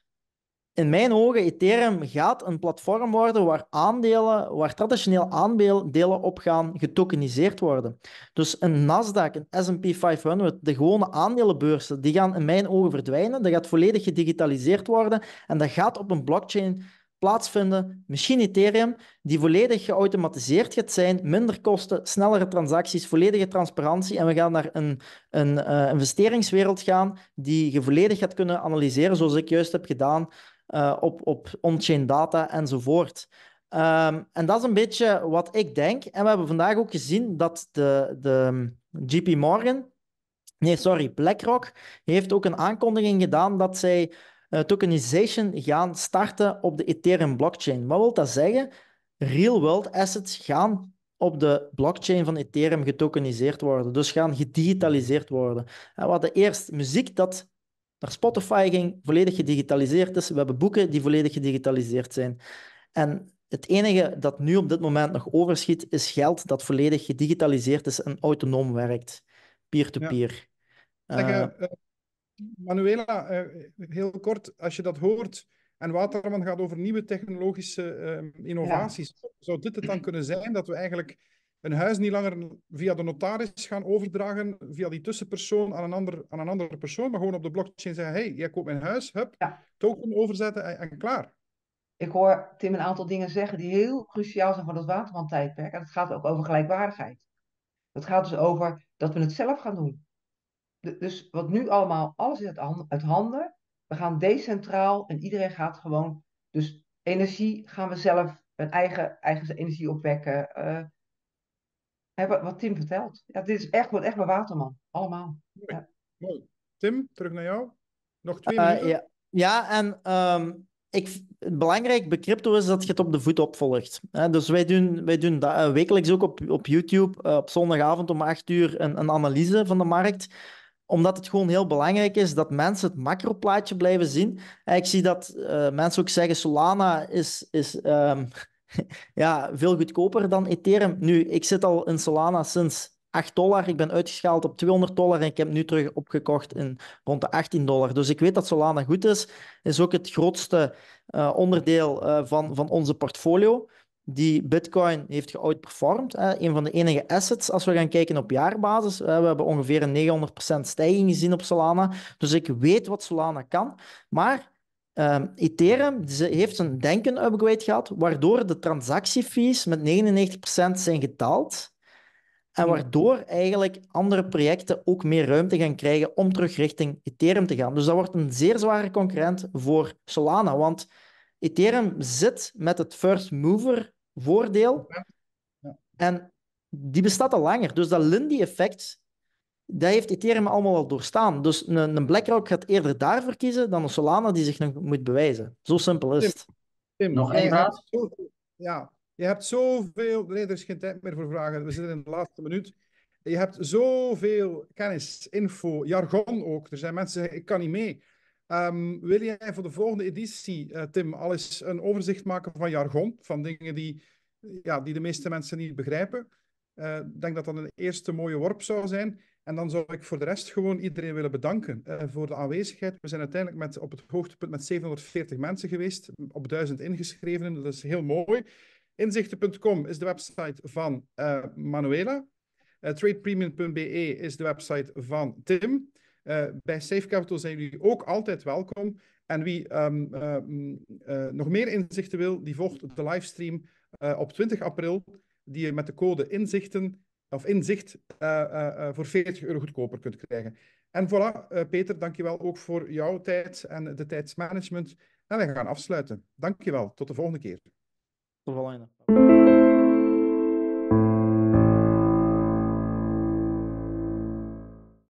In mijn ogen, Ethereum gaat een platform worden waar aandelen, waar traditioneel aandelen op gaan getokeniseerd worden. Dus een Nasdaq, een S en P vijfhonderd, de gewone aandelenbeurzen, die gaan in mijn ogen verdwijnen. Dat gaat volledig gedigitaliseerd worden en dat gaat op een blockchain plaatsvinden, machine Ethereum, die volledig geautomatiseerd gaat zijn, minder kosten, snellere transacties, volledige transparantie en we gaan naar een, een uh, investeringswereld gaan die je volledig gaat kunnen analyseren, zoals ik juist heb gedaan, uh, op, op on-chain data enzovoort. Um, en dat is een beetje wat ik denk. En we hebben vandaag ook gezien dat de, de J P Morgan, nee, sorry, BlackRock, heeft ook een aankondiging gedaan dat zij uh, tokenization gaan starten op de Ethereum blockchain. Wat wil dat zeggen? Real-world assets gaan op de blockchain van Ethereum getokeniseerd worden. Dus gaan gedigitaliseerd worden. En we hadden eerst muziek dat naar Spotify ging, volledig gedigitaliseerd is. We hebben boeken die volledig gedigitaliseerd zijn. En het enige dat nu op dit moment nog overschiet, is geld dat volledig gedigitaliseerd is en autonoom werkt. Peer-to-peer.
Ja. Zeg, uh, uh, Manuela, uh, heel kort, als je dat hoort en Waterman gaat over nieuwe technologische uh, innovaties, ja. Zou dit het dan kunnen zijn dat we eigenlijk een huis niet langer via de notaris gaan overdragen, via die tussenpersoon aan een, ander, aan een andere persoon, maar gewoon op de blockchain zeggen, hey, jij koopt mijn huis, hup, ja. token overzetten en, en klaar.
Ik hoor Tim een aantal dingen zeggen die heel cruciaal zijn voor dat Waterman-tijdperk. En het gaat ook over gelijkwaardigheid. Het gaat dus over dat we het zelf gaan doen. De, dus wat nu allemaal, alles is uit, hand, uit handen. We gaan decentraal en iedereen gaat gewoon... Dus energie gaan we zelf een eigen, eigen energie opwekken. Uh, wat, wat Tim vertelt. Ja, dit is echt, wordt echt bij Waterman. Allemaal.
Mooi.
Ja.
Mooi. Tim, terug naar jou. Nog twee
uh,
minuten.
Ja, ja en... Um... Ik, het belangrijke bij crypto is dat je het op de voet opvolgt. Dus wij doen, wij doen dat, uh, wekelijks ook op, op YouTube, uh, op zondagavond om acht uur, een, een analyse van de markt. Omdat het gewoon heel belangrijk is dat mensen het macroplaatje blijven zien. En ik zie dat uh, mensen ook zeggen, Solana is, is um, ja, veel goedkoper dan Ethereum. Nu, ik zit al in Solana sinds acht dollar. Ik ben uitgeschaald op tweehonderd dollar en ik heb nu terug opgekocht in rond de achttien dollar. Dus ik weet dat Solana goed is. Is ook het grootste uh, onderdeel uh, van, van onze portfolio. Die Bitcoin heeft geoutperformed. Uh, een van de enige assets als we gaan kijken op jaarbasis. Uh, we hebben ongeveer een negenhonderd procent stijging gezien op Solana. Dus ik weet wat Solana kan. Maar uh, Ethereum heeft een denken-upgrade gehad, waardoor de transactiefees met negenennegentig procent zijn gedaald. En waardoor eigenlijk andere projecten ook meer ruimte gaan krijgen om terug richting Ethereum te gaan. Dus dat wordt een zeer zware concurrent voor Solana, want Ethereum zit met het first mover voordeel
ja.
En die bestaat al langer. Dus dat Lindy-effect, dat heeft Ethereum allemaal al doorstaan. Dus een, een BlackRock gaat eerder daarvoor kiezen dan een Solana die zich nog moet bewijzen. Zo simpel is het.
Tim, Tim,
nog één vraag?
Ja. Je hebt zoveel... Nee, er is geen tijd meer voor vragen. We zitten in de laatste minuut. Je hebt zoveel kennis, info, jargon ook. Er zijn mensen die zeggen, ik kan niet mee. Um, wil jij voor de volgende editie, uh, Tim, al eens een overzicht maken van jargon? Van dingen die, ja, die de meeste mensen niet begrijpen? Uh, ik denk dat dat een eerste mooie worp zou zijn. En dan zou ik voor de rest gewoon iedereen willen bedanken uh, voor de aanwezigheid. We zijn uiteindelijk met, op het hoogtepunt met zevenhonderdveertig mensen geweest. Op duizend ingeschrevenen. Dat is heel mooi. Inzichten punt com is de website van uh, Manuela. Uh, tradepremium punt b e is de website van Tim. Uh, bij Safe Capital zijn jullie ook altijd welkom. En wie um, uh, uh, nog meer inzichten wil, die volgt de livestream uh, op twintig april, die je met de code inzichten, of inzicht uh, uh, uh, voor veertig euro goedkoper kunt krijgen. En voilà, uh, Peter, dankjewel ook voor jouw tijd en de tijdsmanagement. En we gaan afsluiten. Dankjewel, tot de volgende keer.
Tot de volgende.